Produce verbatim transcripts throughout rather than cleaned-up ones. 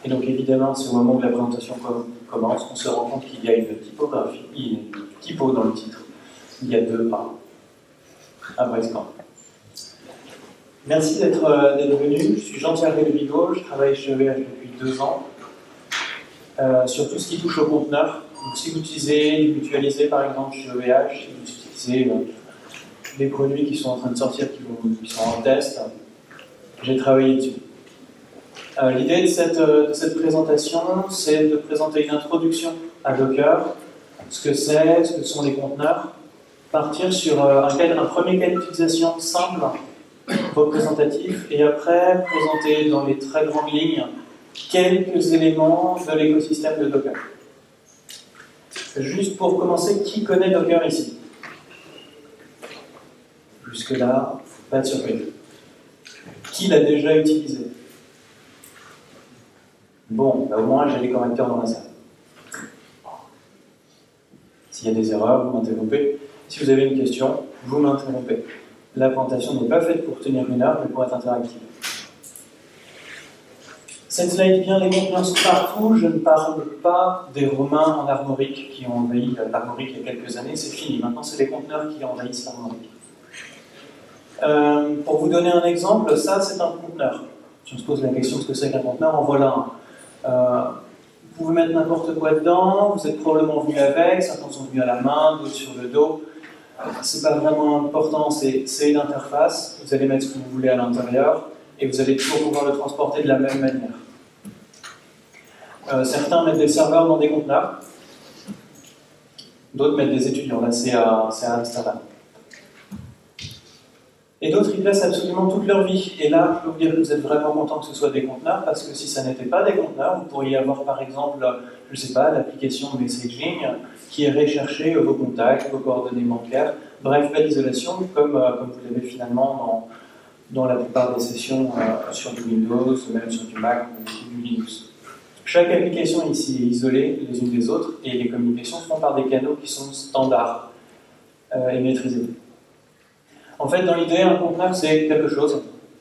Et donc évidemment, c'est au moment où la présentation commence qu'on se rend compte qu'il y a une typographie, une typo dans le titre. Il y a deux A. À Brescan. Merci d'être euh, venu. Je suis Jean-Thierry Lebigot, je travaille chez E V H depuis deux ans. Euh, sur tout ce qui touche au conteneur. Donc, si vous utilisez du mutualisé par exemple chez E V H, si vous utilisez euh, des produits qui sont en train de sortir, qui, vont, qui sont en test, j'ai travaillé dessus. Euh, L'idée de cette, de cette présentation, c'est de présenter une introduction à Docker, ce que c'est, ce que sont les conteneurs, partir sur euh, un, cas, un premier cas d'utilisation simple, représentatif, et après présenter dans les très grandes lignes quelques éléments de l'écosystème de Docker. Juste pour commencer, qui connaît Docker ici? Jusque-là, pas de surprise. Qui l'a déjà utilisé? Bon, bah au moins j'ai les correcteurs dans la salle. S'il y a des erreurs, vous m'interrompez. Si vous avez une question, vous m'interrompez. La présentation n'est pas faite pour tenir une heure, mais pour être interactive. Cette slide vient les conteneurs sont partout. Je ne parle pas des Romains en armorique qui ont envahi l'armorique il y a quelques années. C'est fini. Maintenant, c'est les conteneurs qui envahissent l'armorique. Euh, pour vous donner un exemple, ça, c'est un conteneur. Si on se pose la question de ce que c'est qu'un conteneur, en voilà un. Euh, vous pouvez mettre n'importe quoi dedans. Vous êtes probablement venu avec. Certains sont venus à la main, d'autres sur le dos. C'est pas vraiment important. C'est une interface. Vous allez mettre ce que vous voulez à l'intérieur et vous allez toujours pouvoir le transporter de la même manière. Euh, certains mettent des serveurs dans des conteneurs, d'autres mettent des étudiants. Là, c'est à, à Amsterdam. Et d'autres, ils laissent absolument toute leur vie. Et là, je peux vous dire que vous êtes vraiment content que ce soit des conteneurs, parce que si ça n'était pas des conteneurs, vous pourriez avoir par exemple, je ne sais pas, l'application de messaging qui irait chercher vos contacts, vos coordonnées bancaires, bref, pas d'isolation, comme, euh, comme vous l'avez finalement dans, dans la plupart des sessions euh, sur du Windows, même sur du Mac ou du Linux. Chaque application ici est isolée les unes des autres et les communications se font par des canaux qui sont standards euh, et maîtrisés. En fait, dans l'idée, un conteneur, c'est quelque chose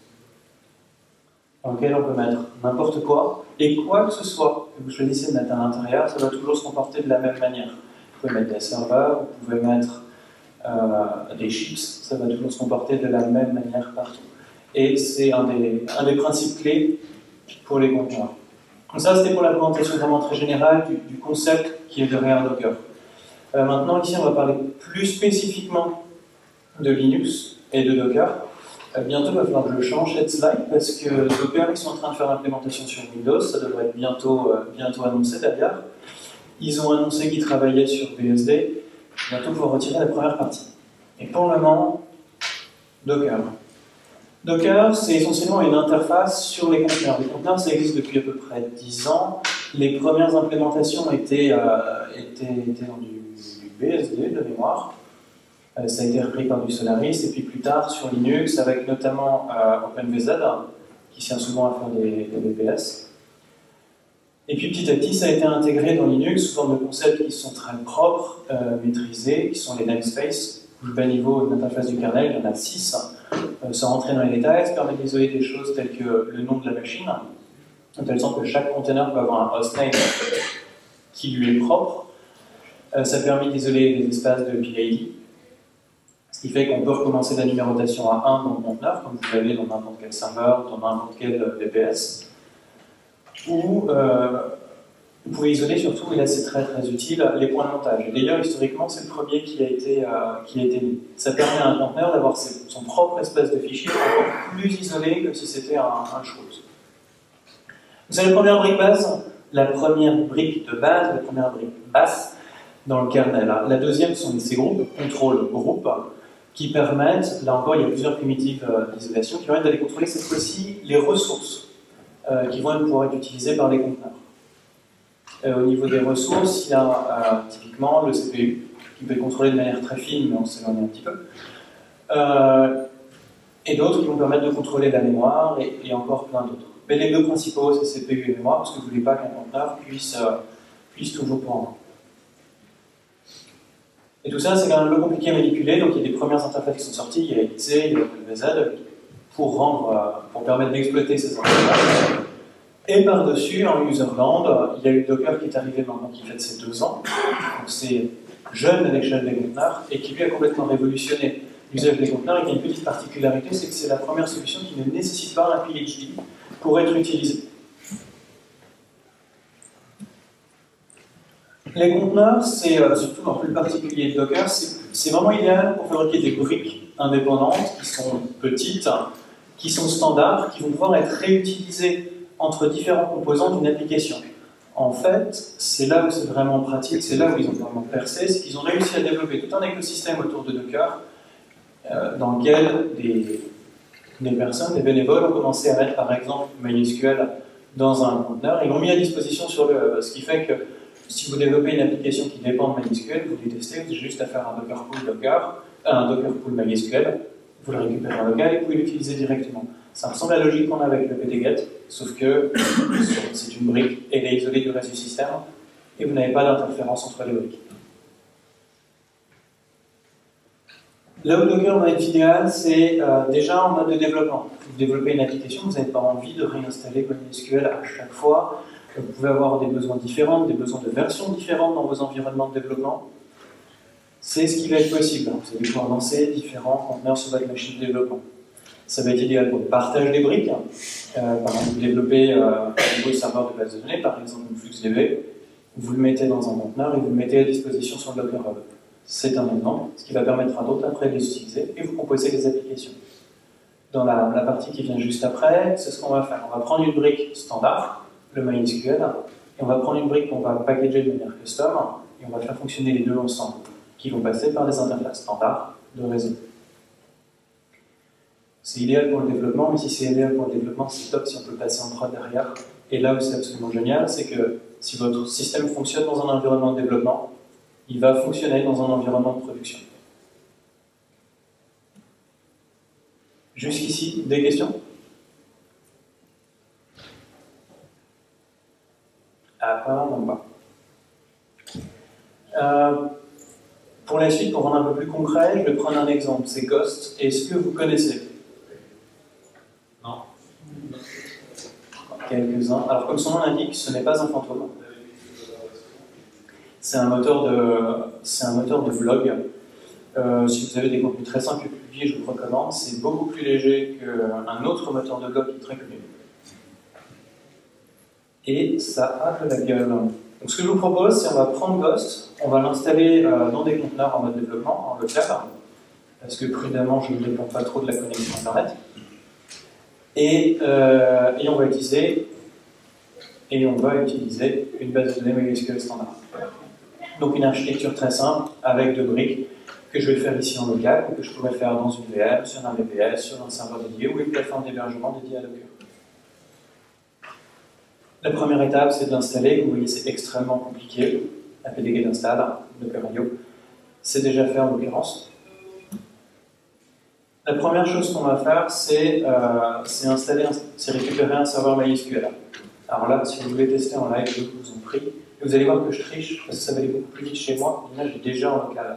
dans lequel on peut mettre n'importe quoi et quoi que ce soit que vous choisissez de mettre à l'intérieur, ça doit toujours se comporter de la même manière. Vous pouvez mettre des serveurs, vous pouvez mettre euh, des chips, ça va toujours se comporter de la même manière partout. Et c'est un des, un des principes clés pour les conteneurs. Donc ça, c'était pour la présentation vraiment très générale du, du concept qui est derrière Docker. Euh, maintenant, ici, on va parler plus spécifiquement de Linux et de Docker. Euh, bientôt, il va falloir que je change cette slide parce que Docker, ils sont en train de faire l'implémentation sur Windows. Ça devrait être bientôt, euh, bientôt annoncé d'ailleurs. Ils ont annoncé qu'ils travaillaient sur B S D. Bientôt, il faut retirer la première partie. Et pour le moment, Docker. Docker, c'est essentiellement une interface sur les conteneurs. Les conteneurs, ça existe depuis à peu près dix ans. Les premières implémentations étaient, euh, étaient, étaient dans du, du B S D, de mémoire. Euh, ça a été repris par du Solaris, et puis plus tard sur Linux, avec notamment euh, OpenVZ, qui sert souvent à faire des, des V P S. Et puis petit à petit, ça a été intégré dans Linux sous forme de concepts qui sont très propres, euh, maîtrisés, qui sont les namespaces. Plus bas niveau de l'interface du kernel, il y en a six. Euh, sans rentrer dans les détails, ça permet d'isoler des choses telles que le nom de la machine, de telle sorte que chaque container peut avoir un hostname qui lui est propre. Euh, ça permet d'isoler les espaces de P I D, ce qui fait qu'on peut recommencer la numérotation à un dans le conteneur, comme vous l'avez dans n'importe quel serveur, dans n'importe quel V P S. Ou euh, vous pouvez isoler surtout, et là c'est très très utile, les points de montage. D'ailleurs, historiquement, c'est le premier qui a été, euh, qui a été mis. Ça permet à un conteneur d'avoir son propre espace de fichier encore plus isolé que si c'était un, un chose. C'est la première brique base, la première brique de base, la première brique basse dans le kernel. La deuxième sont ces groupes, contrôle groupe, qui permettent, là encore il y a plusieurs primitives d'isolation, qui permettent d'aller contrôler cette fois-ci les ressources euh, qui vont pouvoir être utilisées par les conteneurs. Euh, au niveau des ressources, il y a euh, typiquement le C P U, qui peut être contrôlé de manière très fine, mais on s'éloigne un petit peu. Euh, et d'autres qui vont permettre de contrôler la mémoire, et, et encore plein d'autres. Mais les deux principaux, c'est C P U et mémoire, parce que vous ne voulez pas qu'un conteneur puisse, euh, puisse toujours prendre. Et tout ça, c'est quand même un peu compliqué à manipuler, donc il y a des premières interfaces qui sont sorties, il y a X E, il y a OpenVZ, pour, rendre, euh, pour permettre d'exploiter ces interfaces. Et par-dessus, en userland, il y a eu Docker qui est arrivé maintenant, qui fête ses deux ans. Donc c'est jeune à l'échelle des conteneurs, et qui lui a complètement révolutionné l'usage des conteneurs, et qui a une petite particularité, c'est que c'est la première solution qui ne nécessite pas un P H D pour être utilisée. Les conteneurs, c'est euh, surtout dans le particulier de Docker, c'est vraiment idéal pour fabriquer des briques indépendantes qui sont petites, qui sont standards, qui vont pouvoir être réutilisées entre différents composants d'une application. En fait, c'est là où c'est vraiment pratique, c'est là où ils ont vraiment percé, c'est qu'ils ont réussi à développer tout un écosystème autour de Docker euh, dans lequel des, des personnes, des bénévoles ont commencé à mettre par exemple MySQL dans un conteneur et l'ont mis à disposition sur le web, ce qui fait que si vous développez une application qui dépend de MySQL, vous les testez, vous avez juste à faire un Docker pool Docker, un Docker pool MySQL, vous le récupérez en local et vous pouvez l'utiliser directement. Ça ressemble à la logique qu'on a avec le ptget, sauf que c'est une brique, elle est isolée du reste du système, et vous n'avez pas d'interférence entre les briques. Là où Docker va être idéal, c'est euh, déjà en mode de développement. Vous développez une application, vous n'avez pas envie de réinstaller MySQL à chaque fois. Vous pouvez avoir des besoins différents, des besoins de versions différentes dans vos environnements de développement. C'est ce qui va être possible. Vous allez pouvoir lancer différents conteneurs sur votre machine de développement. Ça va être idéal pour le partage des briques. Euh, par exemple, vous développez euh, un nouveau serveur de base de données, par exemple une FluxDB, vous le mettez dans un conteneur et vous le mettez à disposition sur le Docker Hub. C'est un exemple, ce qui va permettre à d'autres après de les utiliser et vous composez les applications. Dans la, la partie qui vient juste après, c'est ce qu'on va faire. On va prendre une brique standard, le MySQL, et on va prendre une brique qu'on va packager de manière custom et on va faire fonctionner les deux ensemble, qui vont passer par des interfaces standards de réseau. C'est idéal pour le développement, mais si c'est idéal pour le développement, c'est top si on peut passer en prod derrière. Et là où c'est absolument génial, c'est que si votre système fonctionne dans un environnement de développement, il va fonctionner dans un environnement de production. Jusqu'ici, des questions? Apparemment pas. Euh, pour la suite, pour rendre un peu plus concret, je vais prendre un exemple, c'est Ghost. Est-ce que vous connaissez? Non. Quelques-uns. Alors, comme son nom l'indique, ce n'est pas un fantôme. C'est un moteur de, c'est un moteur de blog. Euh, si vous avez des contenus très simples et publiés, je vous recommande. C'est beaucoup plus léger qu'un autre moteur de blog qui est très connu. Et ça a de la gueule. Donc, ce que je vous propose, c'est on va prendre Ghost, on va l'installer euh, dans des conteneurs en mode développement, en local, parce que prudemment, je ne dépends pas trop de la connexion Internet. Et, euh, et on va utiliser et on va utiliser une base de données MySQL standard. Donc une architecture très simple avec deux briques que je vais faire ici en local ou que je pourrais faire dans une V M, sur un V P S, sur un serveur dédié ou une plateforme d'hébergement dédiée à Docker. La première étape, c'est de l'installer. Vous voyez, c'est extrêmement compliqué. A P D G d'install, Docker I O. C'est déjà fait en l'occurrence. La première chose qu'on va faire, c'est euh, installer, c'est récupérer un serveur MySQL. Alors là, si vous voulez tester en live, je vous en prie. Et vous allez voir que je triche, parce que ça va aller beaucoup plus vite chez moi. Là, j'ai déjà en local.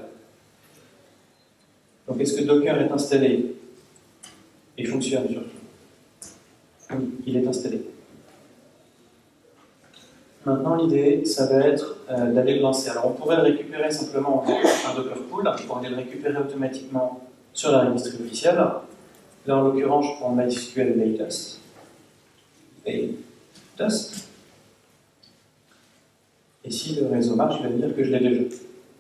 Donc, est-ce que Docker est installé? Et fonctionne surtout. Oui, il est installé. Maintenant, l'idée, ça va être euh, d'aller le lancer. Alors, on pourrait le récupérer simplement en un Docker pool, pour aller le récupérer automatiquement sur la registrie officielle. Là, en l'occurrence, je prends MySQL latest. Latest. Et si le réseau marche, il va me dire que je l'ai déjà.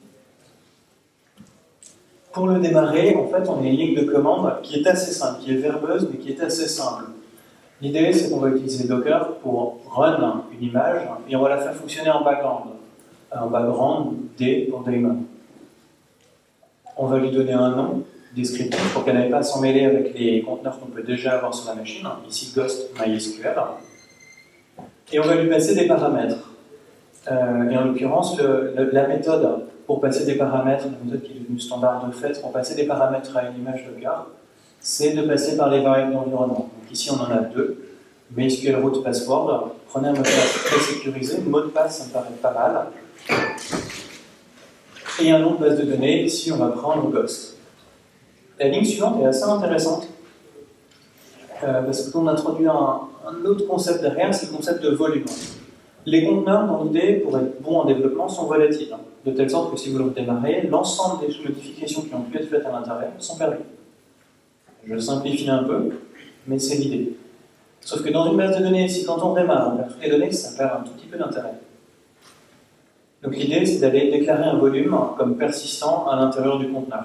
Pour le démarrer, en fait, on a une ligne de commande qui est assez simple, qui est verbeuse, mais qui est assez simple. L'idée, c'est qu'on va utiliser Docker pour run une image et on va la faire fonctionner en background. Un background D pour daemon. On va lui donner un nom descriptif pour qu'elle n'aille pas à s'en mêler avec les conteneurs qu'on peut déjà avoir sur la machine. Ici, Ghost MySQL. Et on va lui passer des paramètres. Euh, et en l'occurrence, la méthode pour passer des paramètres, la méthode qui est devenue standard de fait, pour passer des paramètres à une image Docker, c'est de passer par les variables d'environnement. Donc ici, on en a deux. MySQL root password. Prenez un mot de passe très sécurisé. Mot de passe, ça me paraît pas mal. Et un nom de base de données. Ici, on va prendre Ghost. La ligne suivante est assez intéressante. Euh, parce que quand on introduit un, un autre concept derrière, c'est le concept de volume. Les conteneurs, dans l'idée, pour être bons en développement, sont volatiles, de telle sorte que si vous le redémarrez, l'ensemble des modifications qui ont pu être faites à l'intérieur sont perdues. Je simplifie un peu, mais c'est l'idée. Sauf que dans une base de données, si quand on démarre, on perd toutes les données, ça perd un tout petit peu d'intérêt. Donc l'idée, c'est d'aller déclarer un volume comme persistant à l'intérieur du conteneur.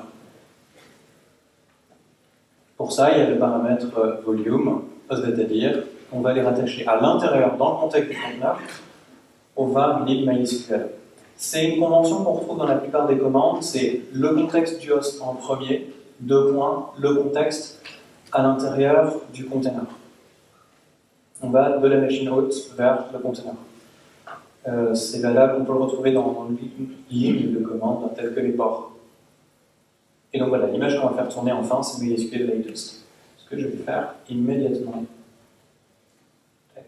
Pour ça, il y a le paramètre volume, c'est-à-dire qu'on va les rattacher à l'intérieur, dans le contexte du conteneur, au var lib MySQL. C'est une convention qu'on retrouve dans la plupart des commandes, c'est le contexte du host en premier, deux points, le contexte à l'intérieur du conteneur. On va de la machine hôte vers le conteneur. Euh, c'est valable, on peut le retrouver dans, dans une ligne de commande telles que les ports. Et donc voilà, l'image qu'on va faire tourner enfin, c'est MySQL latest. Ce que je vais faire immédiatement. Tac.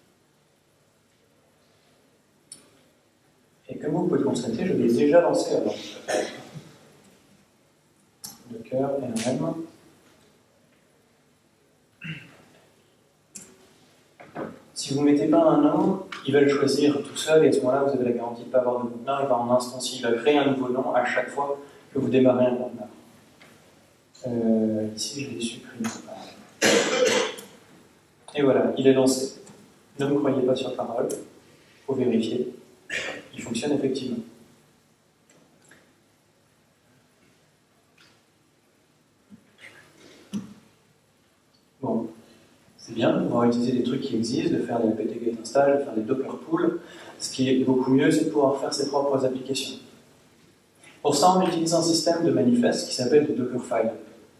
Et comme vous pouvez le constater, je l'ai déjà lancé avant. Docker, N M. Si vous ne mettez pas un nom, il va le choisir tout seul et à ce moment-là, vous avez la garantie de ne pas avoir de conteneur, il va en instancier, il va créer un nouveau nom à chaque fois que vous démarrez un conteneur. Euh, ici, je l'ai supprimé. Et voilà, il est lancé. Ne me croyez pas sur parole, il faut vérifier. Il fonctionne effectivement. Bon. C'est bien de pouvoir utiliser des trucs qui existent, de faire des apt-get install, de faire des docker pools. Ce qui est beaucoup mieux, c'est de pouvoir faire ses propres applications. Pour ça, on utilise un système de manifeste qui s'appelle le Dockerfile.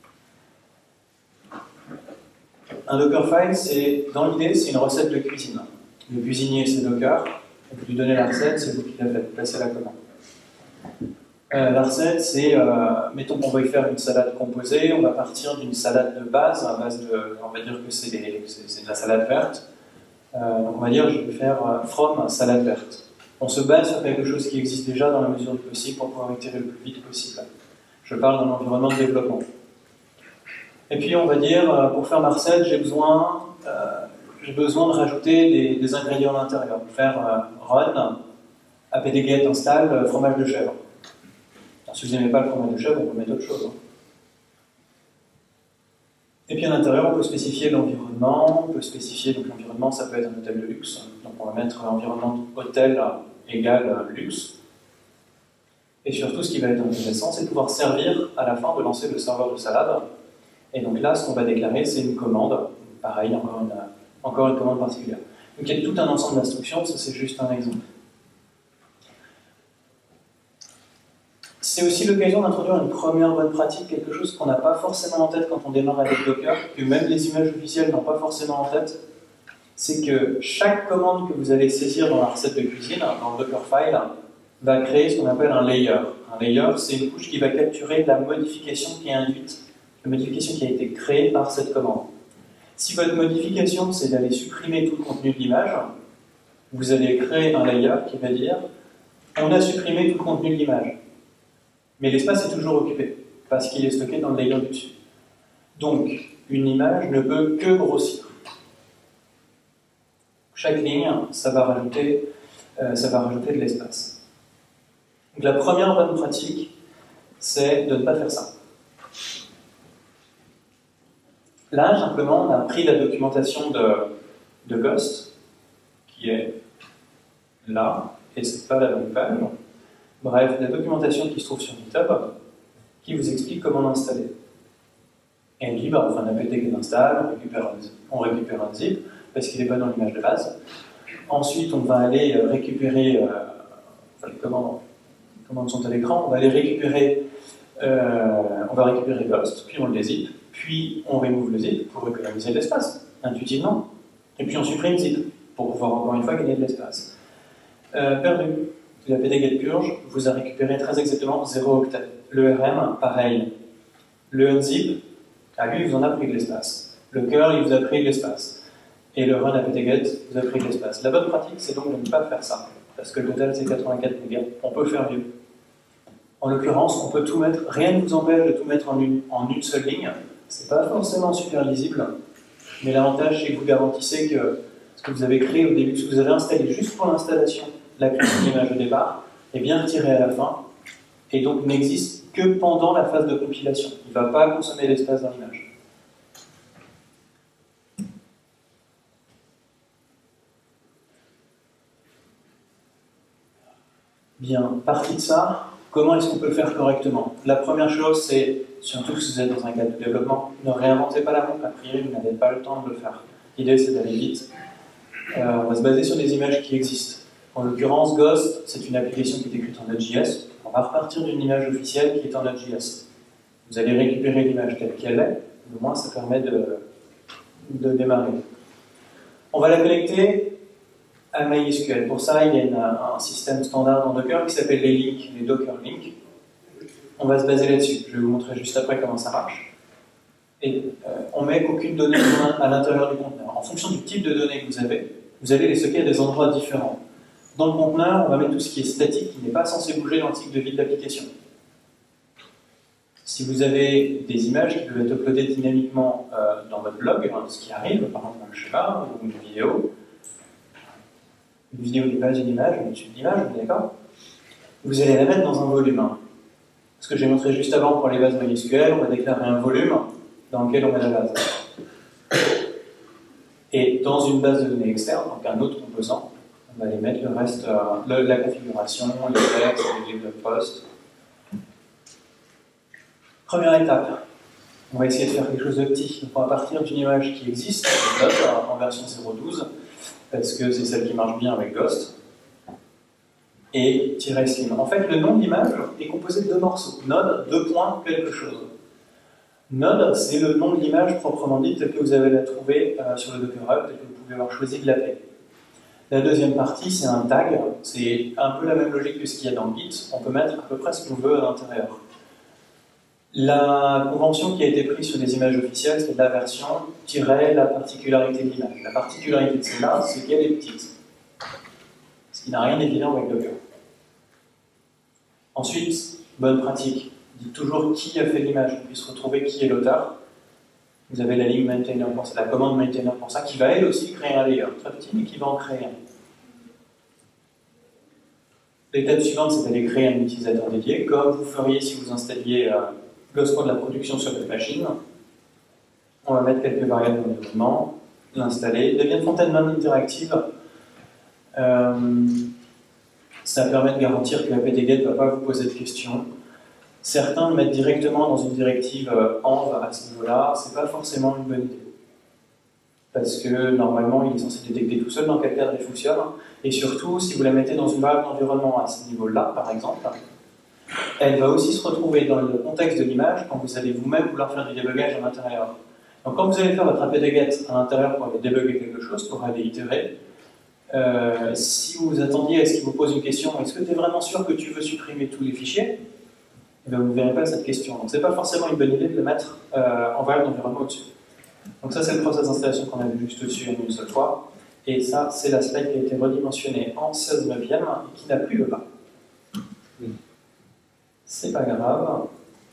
Un Dockerfile, c'est, dans l'idée, c'est une recette de cuisine. Le cuisinier, c'est Docker, et vous lui donnez la recette, c'est vous qui la faites, placez la commande. Euh, la recette, c'est, euh, mettons qu'on veuille faire une salade composée, on va partir d'une salade de base, à base de, on va dire que c'est, des, c'est, c'est de la salade verte. Euh, donc on va dire, je vais faire euh, from salade verte. On se base sur quelque chose qui existe déjà dans la mesure du possible pour pouvoir itérer le plus vite possible. Je parle d'un environnement de développement. Et puis on va dire, euh, pour faire ma recette, j'ai besoin, euh, j'ai besoin de rajouter des, des ingrédients à l'intérieur. Faire euh, run, apt-get install, euh, fromage de chèvre. Si vous n'aimez pas le fromage de chèvre, on peut mettre autre chose. Hein. Et puis à l'intérieur, on peut spécifier l'environnement, on peut spécifier, donc l'environnement, ça peut être un hôtel de luxe. Donc on va mettre environnement hôtel égale luxe. Et surtout, ce qui va être intéressant, c'est de pouvoir servir à la fin de lancer le serveur de salade. Et donc là, ce qu'on va déclarer, c'est une commande. Pareil, encore une, encore une commande particulière. Donc il y a tout un ensemble d'instructions, ça c'est juste un exemple. C'est aussi l'occasion d'introduire une première bonne pratique, quelque chose qu'on n'a pas forcément en tête quand on démarre avec Docker, que même les images officielles n'ont pas forcément en tête. C'est que chaque commande que vous allez saisir dans la recette de cuisine, dans le Dockerfile, va créer ce qu'on appelle un layer. Un layer, c'est une couche qui va capturer la modification qui est induite, la modification qui a été créée par cette commande. Si votre modification, c'est d'aller supprimer tout le contenu de l'image, vous allez créer un layer qui va dire « on a supprimé tout le contenu de l'image ». Mais l'espace est toujours occupé, parce qu'il est stocké dans le layer du dessus. Donc, une image ne peut que grossir. Chaque ligne, ça va rajouter, euh, ça va rajouter de l'espace. Donc la première bonne pratique, c'est de ne pas faire ça. Là, simplement, on a pris la documentation de, de Ghost, qui est là, et c'est pas la bonne page. Bref, la documentation qui se trouve sur GitHub, qui vous explique comment l'installer. Et on dit, bah, on fait un apt-get install, on récupère un, on récupère un zip, parce qu'il n'est pas dans l'image de base. Ensuite, on va aller récupérer, euh, enfin, les commandes, les commandes sont à l'écran, on va aller récupérer, euh, on va récupérer Ghost, puis on le dézip, puis on remove le zip pour économiser de l'espace, intuitivement. Et puis on supprime zip, pour pouvoir encore une fois gagner de l'espace. Euh, perdu. La apt-get purge vous a récupéré très exactement zéro octet. Le R M, pareil. Le unzip, à lui, il vous en a pris de l'espace. Le curl, il vous a pris de l'espace. Et le run apt-get vous a pris de l'espace. La bonne pratique, c'est donc de ne pas faire ça. Parce que le total, c'est quatre-vingt-quatre mégas. On peut faire mieux. En l'occurrence, on peut tout mettre. Rien ne vous empêche de tout mettre en une, en une seule ligne. C'est pas forcément super lisible. Mais l'avantage, c'est que vous garantissez que ce que vous avez créé au début, ce que vous avez installé juste pour l'installation, la classe d'image au départ, est bien retiré à la fin, et donc n'existe que pendant la phase de compilation. Il ne va pas consommer l'espace dans l'image. Bien, parti de ça, comment est-ce qu'on peut le faire correctement? La première chose, c'est, surtout si vous êtes dans un cadre de développement, ne réinventez pas la roue, a priori vous n'avez pas le temps de le faire. L'idée c'est d'aller vite. Euh, on va se baser sur des images qui existent. En l'occurrence, Ghost, c'est une application qui est écrite en Node.js. On va repartir d'une image officielle qui est en Node.js. Vous allez récupérer l'image telle qu'elle est, au moins ça permet de, de démarrer. On va la connecter à MySQL. Pour ça, il y a une, un système standard en Docker qui s'appelle les links, les Docker links. On va se baser là-dessus. Je vais vous montrer juste après comment ça marche. Et euh, on ne met aucune donnée à l'intérieur du conteneur. En fonction du type de données que vous avez, vous allez les stocker à des endroits différents. Dans le conteneur, on va mettre tout ce qui est statique, qui n'est pas censé bouger dans le cycle de vie de l'application. Si vous avez des images qui peuvent être uploadées dynamiquement euh, dans votre blog, hein, ce qui arrive, par exemple un schéma ou une vidéo, une vidéo n'est pas une image, mais une image, d'accord? Vous allez la mettre dans un volume. Ce que j'ai montré juste avant pour les bases MySQL, on va déclarer un volume dans lequel on met la base. Et dans une base de données externe, donc un autre composant, on va aller mettre le reste, euh, le, la configuration, les textes, les blog posts. Première étape, on va essayer de faire quelque chose de petit. Donc on va partir d'une image qui existe, en version zéro douze, parce que c'est celle qui marche bien avec Ghost, et -slim. En fait, le nom de l'image est composé de deux morceaux. Node, deux points, quelque chose. Node, c'est le nom de l'image proprement dit, tel que vous avez la trouver euh, sur le Docker Hub, tel que vous pouvez avoir choisi de l'appeler. La deuxième partie, c'est un tag. C'est un peu la même logique que ce qu'il y a dans Git. On peut mettre à peu près ce qu'on veut à l'intérieur. La convention qui a été prise sur des images officielles, c'est la version tiret la particularité de l'image. La particularité de celle-là, c'est qu'elle est petite. Ce qui n'a rien d'évident avec Docker. Ensuite, bonne pratique. Dites toujours qui a fait l'image, on puisse retrouver qui est l'auteur. Vous avez la ligne maintainer pour ça, la commande maintainer pour ça, qui va elle aussi créer un layer, très petit, mais qui va en créer un. L'étape suivante, c'est d'aller créer un utilisateur dédié, comme vous feriez si vous installiez euh, Ghost de la production sur votre machine. On va mettre quelques variables dans l'environnement, l'installer. Devienne fontaine non interactive. Euh, ça permet de garantir que la P D Get ne va pas vous poser de questions. Certains le mettent directement dans une directive euh, env à ce niveau-là. C'est pas forcément une bonne idée. Parce que normalement, il est censé détecter tout seul dans quel cadre il fonctionne. Et surtout, si vous la mettez dans une variable d'environnement à ce niveau-là, par exemple, elle va aussi se retrouver dans le contexte de l'image quand vous allez vous-même vouloir faire du débugage à l'intérieur. Donc quand vous allez faire votre apt-get à l'intérieur pour aller débugger quelque chose, pour aller itérer, euh, si vous attendiez à ce qu'il vous pose une question, est-ce que tu es vraiment sûr que tu veux supprimer tous les fichiers? Eh bien, vous ne verrez pas cette question. Donc c'est pas forcément une bonne idée de le mettre euh, en variable d'environnement au-dessus. Donc ça c'est le process d'installation qu'on a vu juste au-dessus une seule fois. Et ça c'est la slide qui a été redimensionnée en seize neuvième et qui n'a plus le bas. C'est pas grave,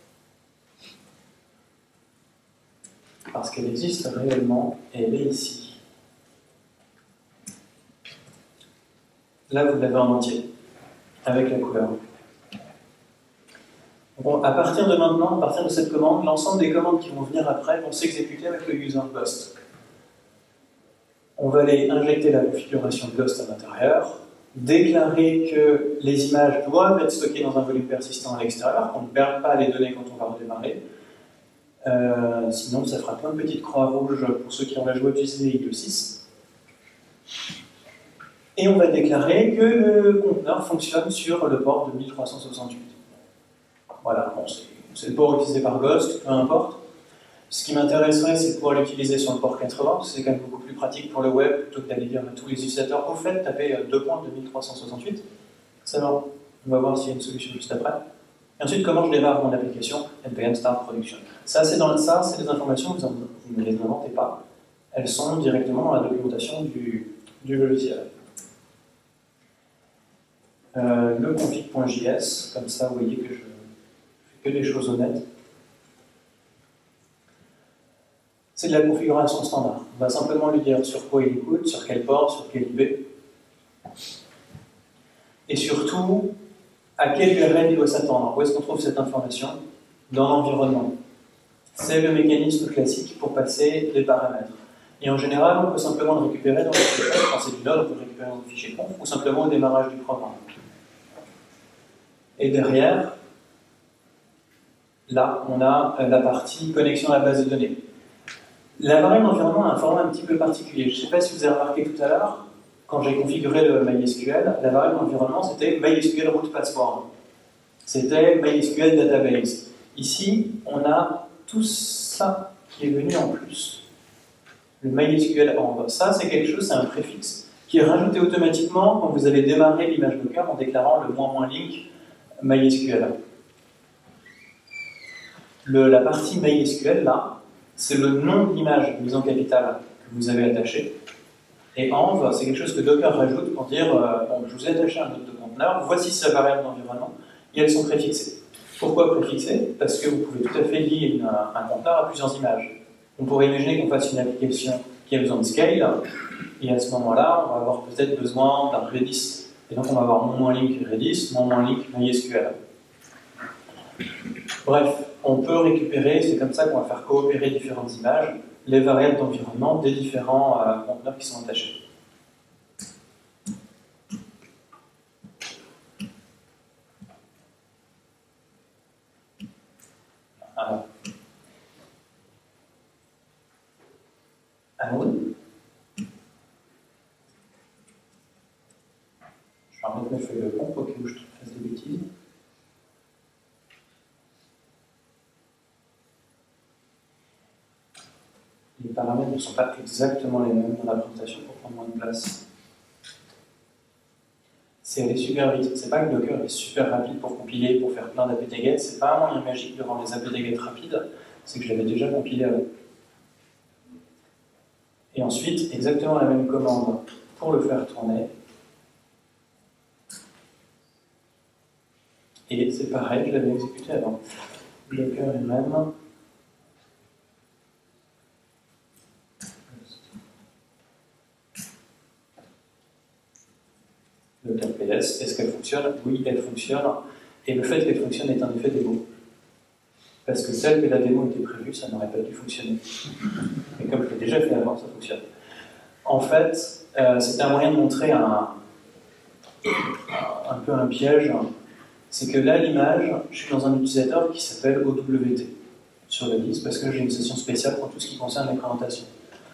parce qu'elle existe réellement et elle est ici. Là, vous l'avez en entier, avec la couleur. Bon, à partir de maintenant, à partir de cette commande, l'ensemble des commandes qui vont venir après vont s'exécuter avec le user Ghost. On va aller injecter la configuration de Ghost à l'intérieur, déclarer que les images doivent être stockées dans un volume persistant à l'extérieur, qu'on ne perd pas les données quand on va redémarrer. Euh, sinon, ça fera plein de petites croix rouges pour ceux qui ont la joie d'utiliser I E six. Et on va déclarer que le conteneur fonctionne sur le port de mille trois cent soixante-huit. Voilà, bon, c'est le port utilisé par Ghost, peu importe. Ce qui m'intéresserait, c'est de pouvoir l'utiliser sur le port quatre-vingts, parce que c'est quand même beaucoup plus pratique pour le web, plutôt que d'aller dire à tous les utilisateurs, au fait, tapez deux points de mille trois cent soixante-huit. Ça va, on va voir s'il y a une solution juste après. Et ensuite, comment je démarre mon application, npm start production. Ça, c'est dans ça, c'est des informations, vous, en, vous ne les inventez pas. Elles sont directement dans la documentation du, du logiciel. Euh, le config.js, comme ça, vous voyez que je fais que des choses honnêtes. c'est de la configuration standard. On va simplement lui dire sur quoi il écoute, sur quel port, sur quel I P. Et surtout, à quelle U R L il doit s'attendre. Où est-ce qu'on trouve cette information? Dans l'environnement. C'est le mécanisme classique pour passer les paramètres. Et en général, on peut simplement le récupérer dans le fichier conf. Quand c'est du Node, on peut le récupérer dans le fichier conf, ou simplement au démarrage du programme. Et derrière, là, on a la partie connexion à la base de données. La variable environnement a un format un petit peu particulier. Je ne sais pas si vous avez remarqué tout à l'heure, quand j'ai configuré le MySQL, la variable environnement, c'était MySQL root password. C'était MySQL database. Ici, on a tout ça qui est venu en plus. Le MySQL env. Ça, c'est quelque chose, c'est un préfixe qui est rajouté automatiquement quand vous allez démarrer l'image Docker en déclarant le moins moins link MySQL. Le, la partie MySQL, là, c'est le nom de l'image mise en capitale que vous avez attaché. Et env, c'est quelque chose que Docker rajoute pour dire euh, bon, je vous ai attaché un node de conteneur, voici sa variable d'environnement, et elles sont préfixées. Pourquoi préfixées? Parce que vous pouvez tout à fait lier une, un conteneur à plusieurs images. On pourrait imaginer qu'on fasse une application qui a besoin de scale, et à ce moment-là, on va avoir peut-être besoin d'un Redis. Et donc on va avoir mon moins link Redis, mon moins link MySQL. Bref, on peut récupérer, c'est comme ça qu'on va faire coopérer différentes images, les variables d'environnement des différents euh, conteneurs qui sont attachés. Alors. Allons. Je vais remettre mes feuilles de pompe au cas où je fasse des bêtises. Les paramètres ne sont pas exactement les mêmes dans la présentation pour prendre moins de place. C'est aller super vite. C'est pas que Docker est super rapide pour compiler, pour faire plein d'A P T get. C'est pas un moyen magique de rendre les A P T get rapides. C'est que je l'avais déjà compilé avant. Et ensuite, exactement la même commande pour le faire tourner. Et c'est pareil, je l'avais exécuté avant. Docker rm. Docker P S. Est-ce qu'elle fonctionne? Oui, elle fonctionne. Et le fait qu'elle fonctionne est un effet démo. Parce que celle que la démo était prévue, ça n'aurait pas dû fonctionner. Et comme je l'ai déjà fait avant, ça fonctionne. En fait, euh, c'était un moyen de montrer un, un peu un piège. C'est que là, l'image, je suis dans un utilisateur qui s'appelle O W T sur la liste, parce que j'ai une session spéciale pour tout ce qui concerne les présentations.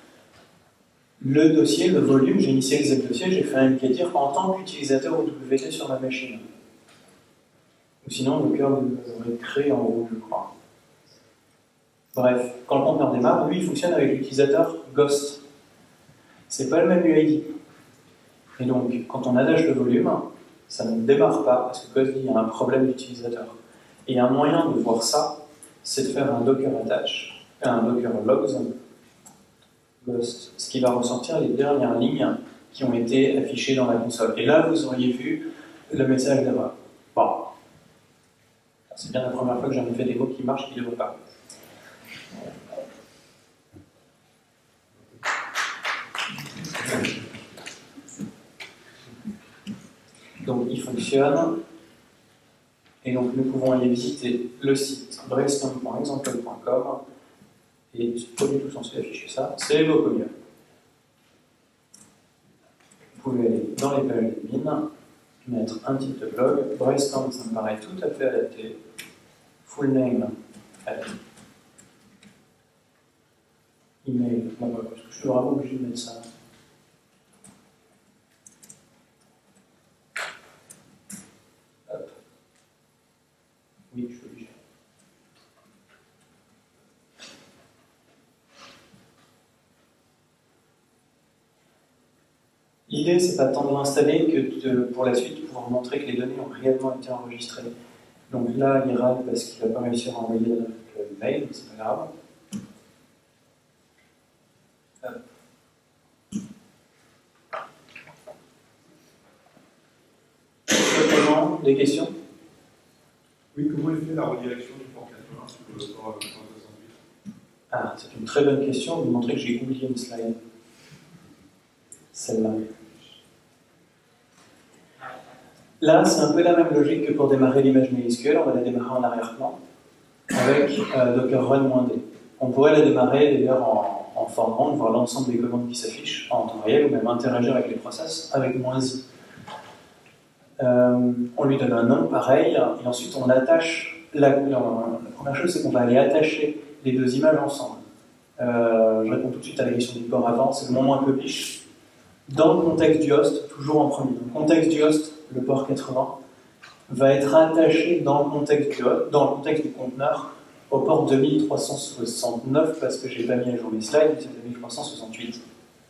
Le dossier, le volume, j'ai initialisé le dossier, j'ai fait un dire en tant qu'utilisateur O W T sur ma machine. Ou sinon, Docker l'aurait créé en haut, je crois. Bref, quand le conteneur démarre, lui, il fonctionne avec l'utilisateur Ghost. C'est pas le même U I D. Et donc, quand on attache le volume, ça ne démarre pas, parce que Ghost dit qu'il y a un problème d'utilisateur. Et un moyen de voir ça, c'est de faire un Docker attach, un Docker logs, Ghost, ce qui va ressortir les dernières lignes qui ont été affichées dans la console. Et là, vous auriez vu le message d'erreur. Bon. C'est bien la première fois que j'en ai fait des mots qui marchent et qui ne devraient pas. Donc il fonctionne, et donc nous pouvons aller visiter le site brainstorm point example point com, et pas du tout censé afficher ça, c'est beaucoup mieux. Vous pouvez aller dans les pages d'admin, mettre un titre de blog, brainstorm, ça me paraît tout à fait adapté, full name, admin. Email, bon, bah, parce que je suis vraiment obligé de mettre ça. Hop. Oui, je suis obligé. L'idée, c'est pas tant de l'installer que de, pour la suite, pouvoir montrer que les données ont réellement été enregistrées. Donc là, il râle parce qu'il n'a pas réussi à renvoyer le mail, mais c'est pas grave. Des questions? Oui, comment est fait la redirection du port quatre-vingts sur le port trois cent soixante-huit? Ah, c'est une très bonne question. Vous montrez que j'ai oublié une slide. Celle-là. Là, c'est un peu la même logique que pour démarrer l'image MySQL. On va la démarrer en arrière-plan avec euh, Docker Run-D. On pourrait la démarrer d'ailleurs en, en foreground, voir l'ensemble des commandes qui s'affichent en temps réel, ou même interagir avec les process avec -i. Euh, on lui donne un nom pareil, et ensuite on attache. La, la, la première chose, c'est qu'on va aller attacher les deux images ensemble. Euh, je réponds tout de suite à la question du port avant, c'est le moment un peu biche. Dans le contexte du host, toujours en premier. Dans le contexte du host, le port quatre-vingts va être attaché dans le contexte du, host, dans le contexte du conteneur au port deux mille trois cent soixante-neuf, parce que j'ai pas mis à jour mes slides, c'est deux mille trois cent soixante-huit.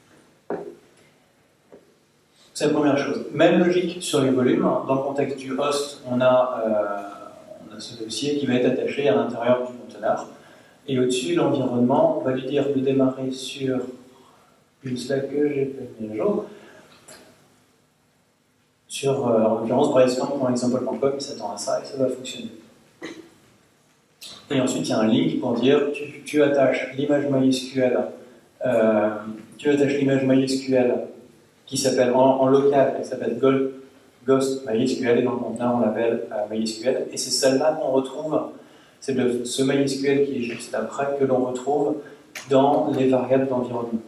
C'est la première chose. Même logique sur les volumes. Dans le contexte du host, on a, euh, on a ce dossier qui va être attaché à l'intérieur du conteneur. Et au-dessus, l'environnement, on va lui dire de démarrer sur une slide que j'ai pas mis à jour. Sur, euh, en l'occurrence, brainstorm point example point com, il s'attend à ça et ça va fonctionner. Et ensuite, il y a un link pour dire tu, tu attaches l'image MySQL, euh, tu attaches l'image MySQL qui s'appelle en, en local, elle s'appelle Ghost MySQL, et dans le conteneur, on l'appelle euh, MySQL. Et c'est celle-là qu'on retrouve, c'est ce MySQL qui est juste après que l'on retrouve dans les variables d'environnement.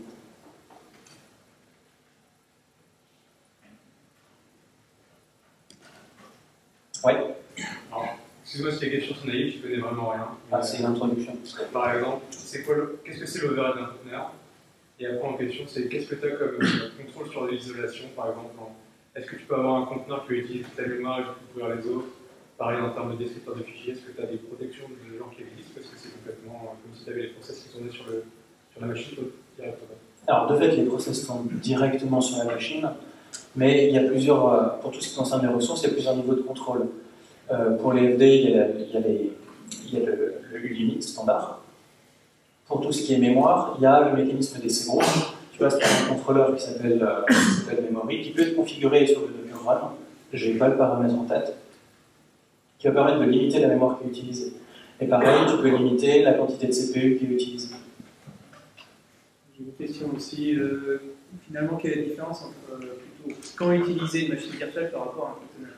Oui. Excuse-moi si la question est naïve, je connais vraiment rien. Ah, c'est une introduction. Par exemple, c'est quoi le... qu'est-ce que c'est l'overhead d'un conteneur? Et après en question, c'est qu'est-ce que tu as comme euh, contrôle sur l'isolation, par exemple? Est-ce que tu peux avoir un conteneur qui utilise ta mémoire et qui peut couvrir les autres? Pareil en termes de descripteurs de fichiers, est-ce que tu as des protections de genre qui existent? Parce que c'est complètement comme si tu avais les process qui tournaient sur, le... sur la machine directement. Alors de fait, les process tournent directement sur la machine, mais il y a plusieurs, pour tout ce qui concerne les ressources, il y a plusieurs niveaux de contrôle. Euh, pour les F D, il y a, il y a, les, il y a le, le U-Limit standard. Pour tout ce qui est mémoire, il y a le mécanisme des C groupes. Tu vois, c'est un contrôleur qui s'appelle euh, memory, qui peut être configuré sur le Docker Run. Je n'ai pas le paramètre en tête. Qui va permettre de limiter la mémoire qui est utilisée. Et pareil, tu peux limiter la quantité de C P U qui est utilisée. J'ai une question aussi. Euh, finalement, quelle est la différence entre euh, plutôt quand utiliser une machine virtuelle par rapport à un conteneur?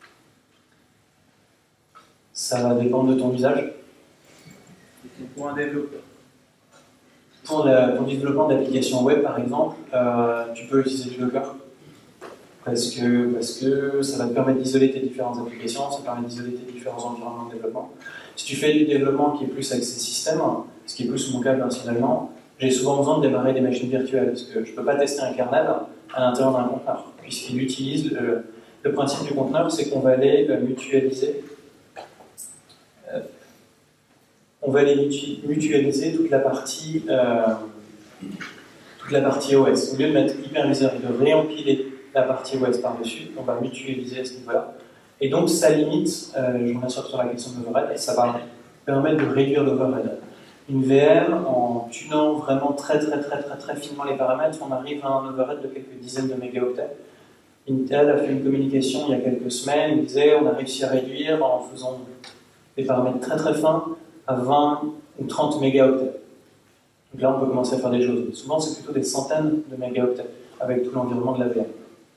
Ça va dépendre de ton usage. Pour un développeur. Pour, la, pour du développement d'applications web, par exemple, euh, tu peux utiliser du Docker. Parce que, parce que ça va te permettre d'isoler tes différentes applications, ça te permet d'isoler tes différents environnements de développement. Si tu fais du développement qui est plus axé système, ce qui est plus mon cas personnellement, j'ai souvent besoin de démarrer des machines virtuelles, parce que je ne peux pas tester un kernel à l'intérieur d'un conteneur, puisqu'il utilise, le, le principe du conteneur, c'est qu'on va aller mutualiser euh, on va aller mutualiser toute la partie euh, toute la partie O S. Au lieu de mettre hyperviseur et de réempiler la partie O S par-dessus, on va mutualiser à ce niveau-là. Et donc ça limite, euh, je reviens sur la question de l'overhead, et ça va permettre de réduire l'overhead. Une V M, en tunant vraiment très très très très très finement les paramètres, on arrive à un overhead de quelques dizaines de mégaoctets. Intel a fait une communication il y a quelques semaines, il disait on a réussi à réduire en faisant des paramètres très très fins à vingt ou trente mégaoctets. Donc là on peut commencer à faire des choses. Souvent c'est plutôt des centaines de mégaoctets avec tout l'environnement de la V M.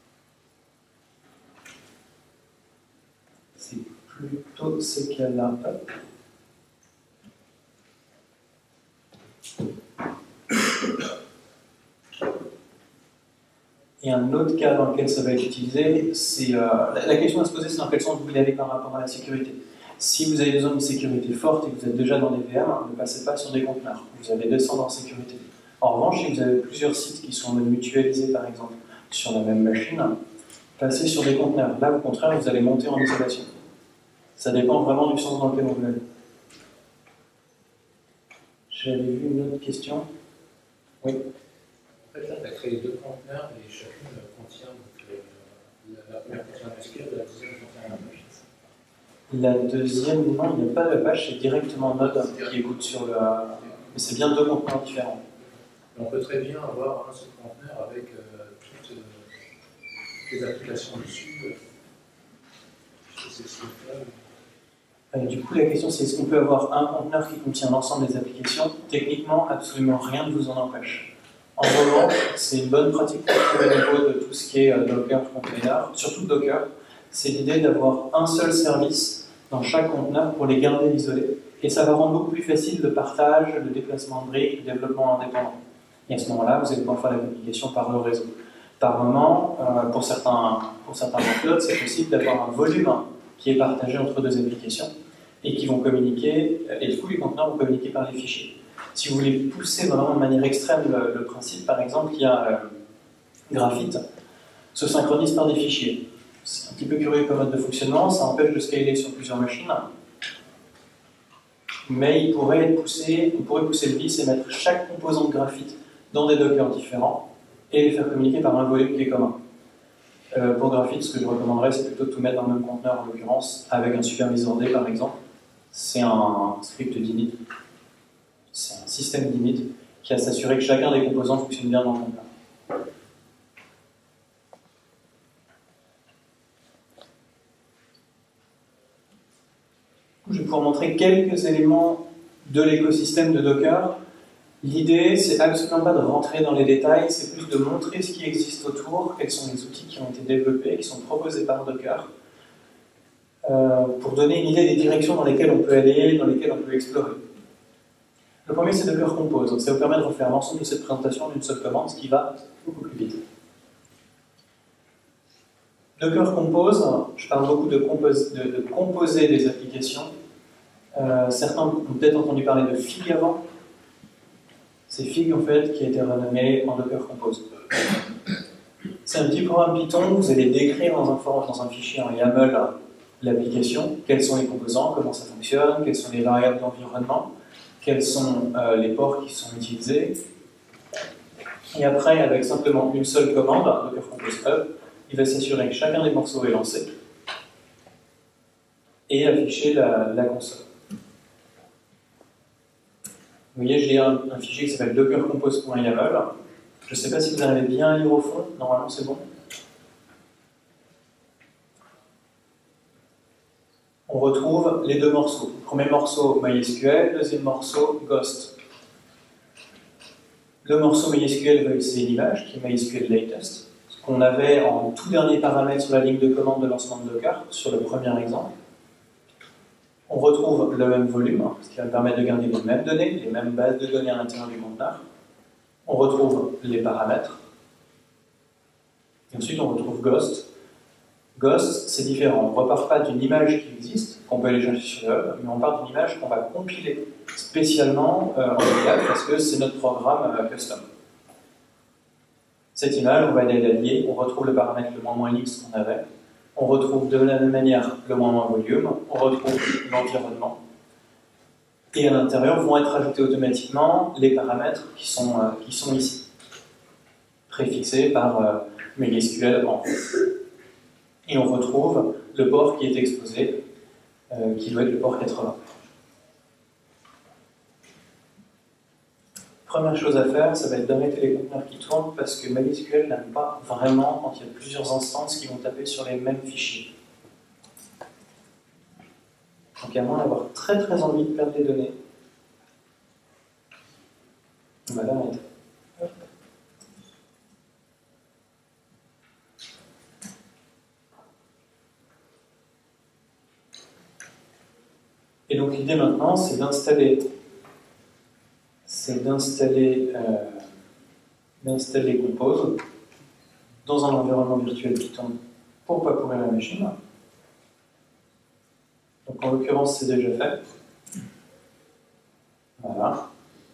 C'est plutôt ces cas-là. Et un autre cas dans lequel ça va être utilisé, c'est euh, la, la question à se poser, c'est dans quel sens vous voulez aller par rapport à la sécurité. Si vous avez besoin d'une sécurité forte et que vous êtes déjà dans des V M, ne passez pas sur des conteneurs. Vous allez descendre en sécurité. En revanche, si vous avez plusieurs sites qui sont mutualisés, par exemple, sur la même machine, passez sur des conteneurs. Là, au contraire, vous allez monter en isolation. Ça dépend vraiment du sens dans lequel on veut aller. J'avais vu une autre question. Oui. En fait, là, tu as créé deux conteneurs et chacune contient donc, euh, la, la première contient un S Q L, la deuxième contient un Apache. La deuxième, non, il n'y a pas d'Apache, c'est directement Node qui écoute sur le. Mais c'est bien deux conteneurs différents. On peut très bien avoir un seul conteneur avec euh, toutes, euh, toutes les applications dessus. Euh, je sais pas si c'est ça. Et du coup, la question c'est est-ce qu'on peut avoir un conteneur qui contient l'ensemble des applications? Techniquement, absolument rien ne vous en empêche. En revanche, c'est une bonne pratique au niveau de tout ce qui est Docker container, surtout Docker. C'est l'idée d'avoir un seul service dans chaque conteneur pour les garder isolés. Et ça va rendre beaucoup plus facile le partage, le déplacement de briques, le développement indépendant. Et à ce moment-là, vous allez pouvoir faire la communication par le réseau. Par moment, euh, pour certains, pour certains workloads, c'est possible d'avoir un volume qui est partagé entre deux applications et qui vont communiquer, et du coup les conteneurs vont communiquer par les fichiers. Si vous voulez pousser vraiment de manière extrême le, le principe, par exemple, il y a euh, Graphite se synchronise par des fichiers. C'est un petit peu curieux comme mode de fonctionnement, ça empêche de scaler sur plusieurs machines, mais il pourrait être poussé, on pourrait pousser le vice et mettre chaque composant de Graphite dans des dockers différents et les faire communiquer par un volume qui est commun. Euh, pour Graphite, ce que je recommanderais, c'est plutôt de tout mettre dans le même conteneur, en l'occurrence, avec un supervisor D par exemple. C'est un script d'init, c'est un système d'init qui va s'assurer que chacun des composants fonctionne bien dans le conteneur. Je vais pouvoir montrer quelques éléments de l'écosystème de Docker. L'idée, c'est absolument pas de rentrer dans les détails, c'est plus de montrer ce qui existe autour, quels sont les outils qui ont été développés, qui sont proposés par Docker, euh, pour donner une idée des directions dans lesquelles on peut aller, dans lesquelles on peut explorer. Le premier, c'est Docker Compose. Donc ça vous permet de refaire l'ensemble de cette présentation d'une seule commande, ce qui va beaucoup plus vite. Docker Compose, je parle beaucoup de, compos de, de composer des applications. Euh, certains ont peut-être entendu parler de Fig avant. C'est Fig en fait qui a été renommé en Docker Compose. C'est un petit programme Python, vous allez décrire dans un, dans un fichier en YAML l'application, quels sont les composants, comment ça fonctionne, quelles sont les variables d'environnement, quels sont euh, les ports qui sont utilisés. Et après, avec simplement une seule commande, Docker Compose Hub, il va s'assurer que chacun des morceaux est lancé et afficher la, la console. Vous voyez, j'ai un, un fichier qui s'appelle dockercompose.yaml. Je ne sais pas si vous arrivez bien à lire au fond, normalement c'est bon. On retrouve les deux morceaux. Premier morceau MySQL, deuxième morceau Ghost. Le morceau MySQL va utiliser une image qui est MySQL Latest, ce qu'on avait en tout dernier paramètre sur la ligne de commande de lancement de Docker, sur le premier exemple. On retrouve le même volume, ce qui va permettre de garder les mêmes données, les mêmes bases de données à l'intérieur du conteneur. On retrouve les paramètres. Et ensuite, on retrouve Ghost. Ghost, c'est différent. On ne repart pas d'une image qui existe, qu'on peut aller chercher sur le hub, mais on part d'une image qu'on va compiler spécialement euh, en local parce que c'est notre programme euh, custom. Cette image, on va aller la lier, on retrouve le paramètre le moins moins X qu'on avait. On retrouve de la même manière le moins moins volume, on retrouve l'environnement. Et à l'intérieur vont être ajoutés automatiquement les paramètres qui sont, euh, qui sont ici, préfixés par euh, MySQL en. Et on retrouve le port qui est exposé, euh, qui doit être le port quatre-vingts. Première chose à faire, ça va être d'arrêter les conteneurs qui tournent parce que MySQL n'aime pas vraiment quand il y a plusieurs instances qui vont taper sur les mêmes fichiers. Donc à moins d'avoir très très envie de perdre les données, on va l'arrêter. Et donc l'idée maintenant, c'est d'installer c'est d'installer euh, d'installer Compose dans un environnement virtuel Python pour ne pas pourrir la machine. Donc en l'occurrence, c'est déjà fait. Voilà.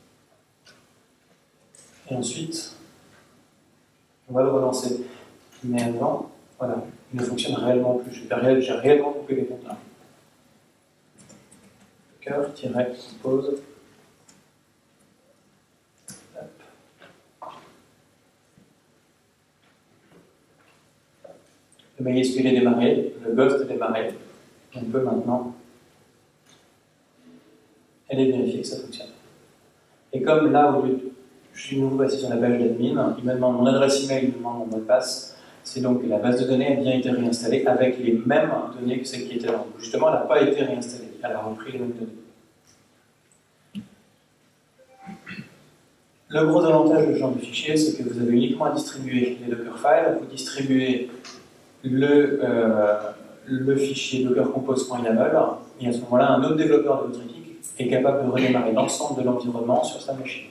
Et ensuite, on va le relancer. Mais avant, voilà, il ne fonctionne réellement plus. J'ai réellement coupé les conteneurs. Docker-compose. Le MySQL est démarré, le Ghost est démarré. On peut maintenant aller vérifier que ça fonctionne. Et comme là, au lieu de, je suis nouveau passé sur la page d'admin, il me demande mon adresse email, il me demande mon mot de passe, c'est donc que la base de données a bien été réinstallée avec les mêmes données que celles qui étaient là. Justement, elle n'a pas été réinstallée, elle a repris les mêmes données. Le gros avantage du genre de fichier, c'est que vous avez uniquement à distribuer les Dockerfiles, vous distribuez le, euh, le fichier docker compose.yaml, et à ce moment-là, un autre développeur de votre équipe est capable de redémarrer l'ensemble de l'environnement sur sa machine.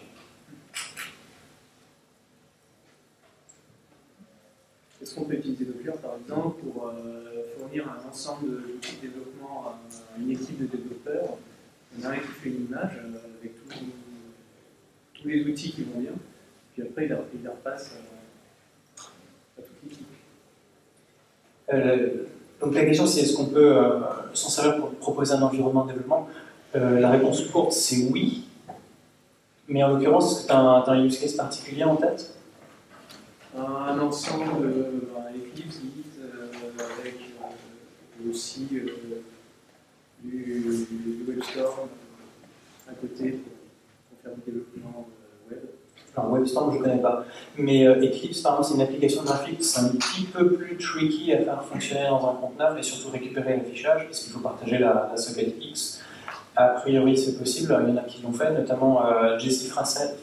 Est-ce qu'on peut utiliser Docker, par exemple, pour euh, fournir un ensemble d'outils de développement à une équipe de développeurs? Il y en a un qui fait une image euh, avec tout, tous les outils qui vont bien, puis après il la, il la repasse à, à toute l'équipe. Euh, donc la question c'est est-ce qu'on peut euh, s'en servir pour proposer un environnement de développement? euh, La réponse courte c'est oui, mais en l'occurrence est-ce que tu as un, un use case particulier en tête? Un ensemble, euh, un Eclipse, Git, euh, avec euh, aussi euh, du, du WebStorm à côté pour, pour faire du développement euh, web. Alors WebStorm je ne connais pas, mais euh, Eclipse par exemple c'est une application graphique, c'est un petit peu plus tricky à faire fonctionner dans un conteneur et surtout récupérer l'affichage parce qu'il faut partager la, la socket X. A priori c'est possible, il y en a qui l'ont fait, notamment euh, Jesse Frazel.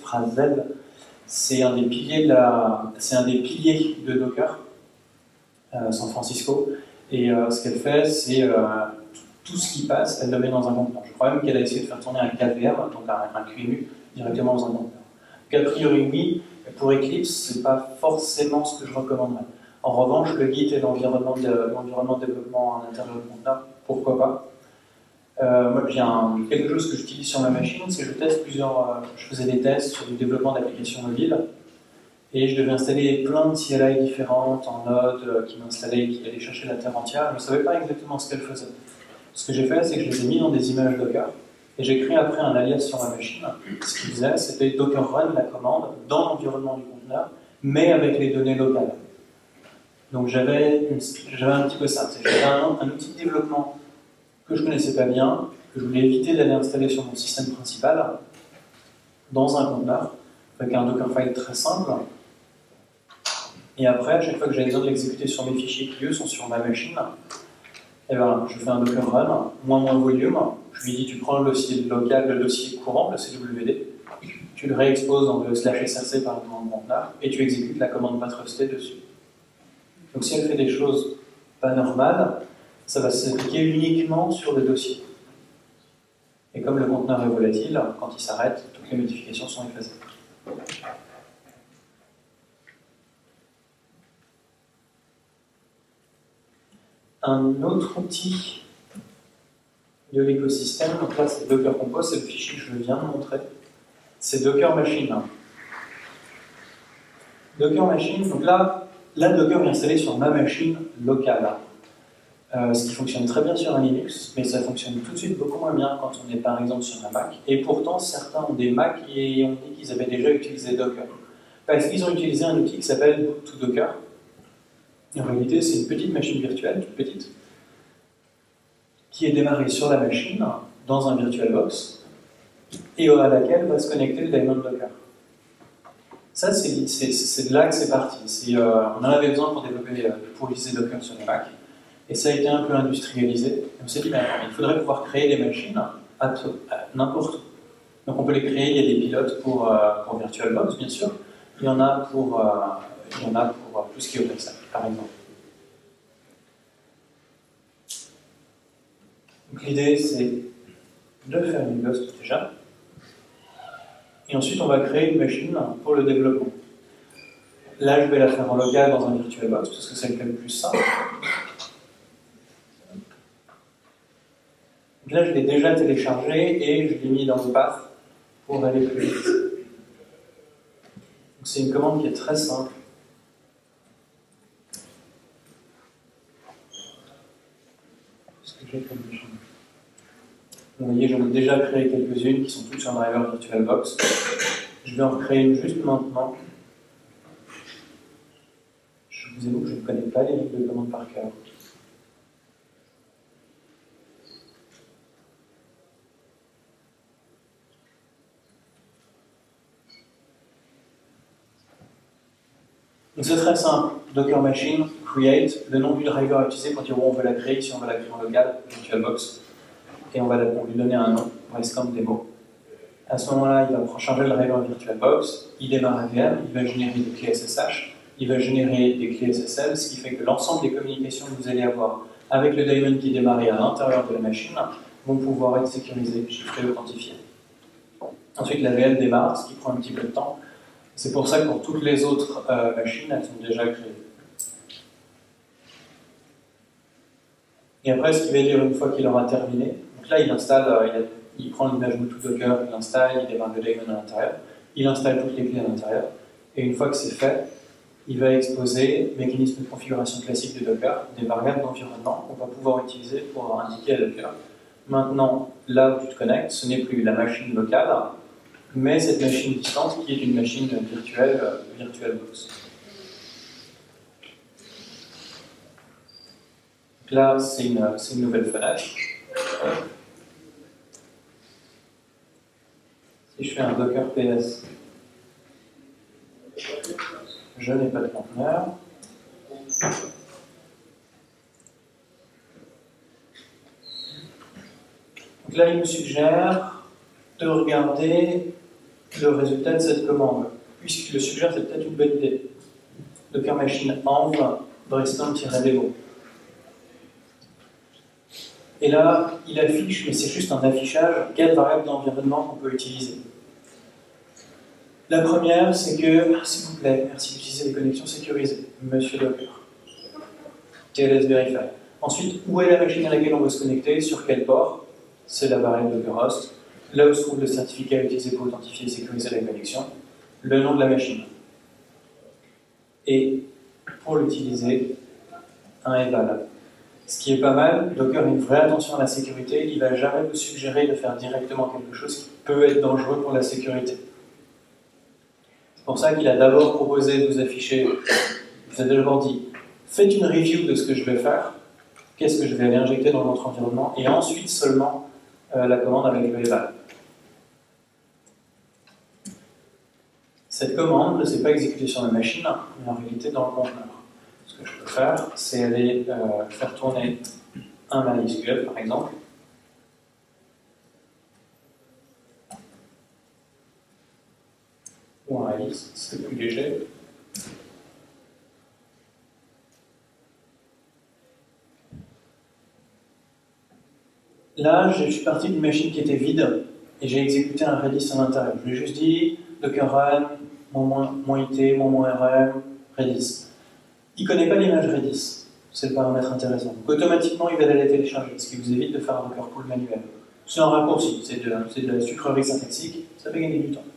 C'est un des piliers de la, c'est un des piliers de Docker, euh, San Francisco. Et euh, ce qu'elle fait, c'est euh, tout ce qui passe, elle le met dans un conteneur. Je crois même qu'elle a essayé de faire tourner un K V R, donc un, un Q E M U, directement dans un conteneur. Donc a priori oui, mais pour Eclipse, c'est pas forcément ce que je recommanderais. En revanche, le Git et l'environnement de, l'environnement de développement à l'intérieur du conteneur, pourquoi pas. Euh, moi, j'ai un, quelque chose que j'utilise sur ma machine, c'est que je teste plusieurs. Euh, je faisais des tests sur du développement d'applications mobiles et je devais installer plein de C L I différentes en Node euh, qui m'installaient, qui allaient chercher la terre entière. Je ne savais pas exactement ce qu'elles faisaient. Ce que j'ai fait, c'est que je les ai mis dans des images Docker et j'ai créé après un alias sur ma machine. Ce qu'il faisait, c'était Docker Run la commande dans l'environnement du conteneur, mais avec les données locales. Donc j'avais un petit peu ça. J'avais un, un outil de développement que je ne connaissais pas bien, que je voulais éviter d'aller installer sur mon système principal, dans un conteneur, avec un Dockerfile très simple. Et après, à chaque fois que j'ai besoin de l'exécuter sur mes fichiers qui, eux, sont sur ma machine, et ben, je fais un Docker Run, moins moins volume, je lui dis tu prends le dossier local, le dossier courant, le C W D, tu le réexposes dans le slash src par exemple dans le conteneur, et tu exécutes la commande patrusted dessus. Donc si elle fait des choses pas normales, ça va s'appliquer uniquement sur le dossier. Et comme le conteneur est volatile, quand il s'arrête, toutes les modifications sont effacées. Un autre outil de l'écosystème, donc là c'est Docker Compose, c'est le fichier que je viens de montrer, c'est Docker Machine. Docker Machine, donc là, là Docker est installé sur ma machine locale. Euh, ce qui fonctionne très bien sur un Linux, mais ça fonctionne tout de suite beaucoup moins bien quand on est par exemple sur un Mac. Et pourtant, certains ont des Macs et ont dit qu'ils avaient déjà utilisé Docker. Parce qu'ils ont utilisé un outil qui s'appelle Boot to Docker. En réalité, c'est une petite machine virtuelle, toute petite, qui est démarrée sur la machine, dans un VirtualBox, et à laquelle va se connecter le daemon Docker. Ça, c'est de là que c'est parti. Euh, on en avait besoin pour développer, pour utiliser Docker sur les Macs. Et ça a été un peu industrialisé. Et on s'est dit, ben, il faudrait pouvoir créer des machines à, à n'importe où. Donc on peut les créer, il y a des pilotes pour, euh, pour VirtualBox, bien sûr. Il y en a pour, euh, il y en a pour tout ce qui est OpenStack, par exemple. Donc l'idée, c'est de faire une ghost déjà. Et ensuite, on va créer une machine pour le développement. Là, je vais la faire en local dans un VirtualBox, parce que c'est le cas le plus simple. Donc là, je l'ai déjà téléchargé et je l'ai mis dans le path pour aller plus vite. C'est une commande qui est très simple. Qu'est-ce que j'ai comme machine? Vous voyez, j'en ai déjà créé quelques-unes qui sont toutes sur un driver VirtualBox. Je vais en recréer une juste maintenant. Je vous avoue que je ne connais pas les lignes de commande par cœur. Donc c'est très simple. Docker machine, create, le nom du driver utilisé pour dire où on veut la créer, si on veut la créer en local, VirtualBox, et on va on lui donner un nom, RESTcom demo. À ce moment-là, il va charger le driver VirtualBox, il démarre A V M, il va générer des clés S S H, il va générer des clés S S L, ce qui fait que l'ensemble des communications que vous allez avoir avec le daemon qui est démarré à l'intérieur de la machine vont pouvoir être sécurisées, chiffrées, authentifiées. Ensuite, la V M démarre, ce qui prend un petit peu de temps. C'est pour ça que pour toutes les autres euh, machines, elles sont déjà créées. Et après, ce qu'il va dire une fois qu'il aura terminé, donc là, il installe, euh, il, a, il prend l'image Bluetooth Docker, il l'installe, il démarre le daemon à l'intérieur, il installe toutes les clés à l'intérieur, et une fois que c'est fait, il va exposer mécanisme de configuration classique de Docker, des variables d'environnement qu'on va pouvoir utiliser pour indiquer à Docker. Maintenant, là où tu te connectes, ce n'est plus la machine locale, mais cette machine distante qui est une machine virtuelle, euh, VirtualBox. Donc là, c'est une, une nouvelle fenêtre. Si je fais un Docker P S, je n'ai pas de conteneur. Donc là, il me suggère de regarder le résultat de cette commande. Puisqu'il le suggère, c'est peut-être une bonne idée. Docker machine env restom-demo. Et là, il affiche, mais c'est juste un affichage, quelle variable d'environnement qu'on peut utiliser. La première, c'est que, s'il vous plaît, merci d'utiliser les connexions sécurisées, Monsieur Docker. T L S Verify. Ensuite, où est la machine à laquelle on veut se connecter, sur quel port? C'est la variable dockerhost. Là où se trouve le certificat utilisé pour authentifier et sécuriser la connexion, le nom de la machine. Et pour l'utiliser, un eval. Ce qui est pas mal, Docker a une vraie attention à la sécurité, il ne va jamais vous suggérer de faire directement quelque chose qui peut être dangereux pour la sécurité. C'est pour ça qu'il a d'abord proposé de vous afficher, il vous a d'abord dit, faites une review de ce que je vais faire, qu'est-ce que je vais aller injecter dans votre environnement, et ensuite seulement euh, la commande avec le eval. Cette commande ne s'est pas exécutée sur la machine, mais en réalité dans le conteneur. Ce que je peux faire, c'est aller euh, faire tourner un MySQL, par exemple. Ou un Redis, c'est plus léger. Là, je suis parti d'une machine qui était vide et j'ai exécuté un Redis à l'intérieur. Je lui ai juste dit Docker run, mon moins it, mon moins rm, Redis. Il ne connaît pas l'image Redis, c'est le paramètre intéressant. Donc automatiquement, il va aller la télécharger, ce qui vous évite de faire un Docker pull manuel. C'est un raccourci, c'est de, de la sucrerie syntaxique, ça fait gagner du temps.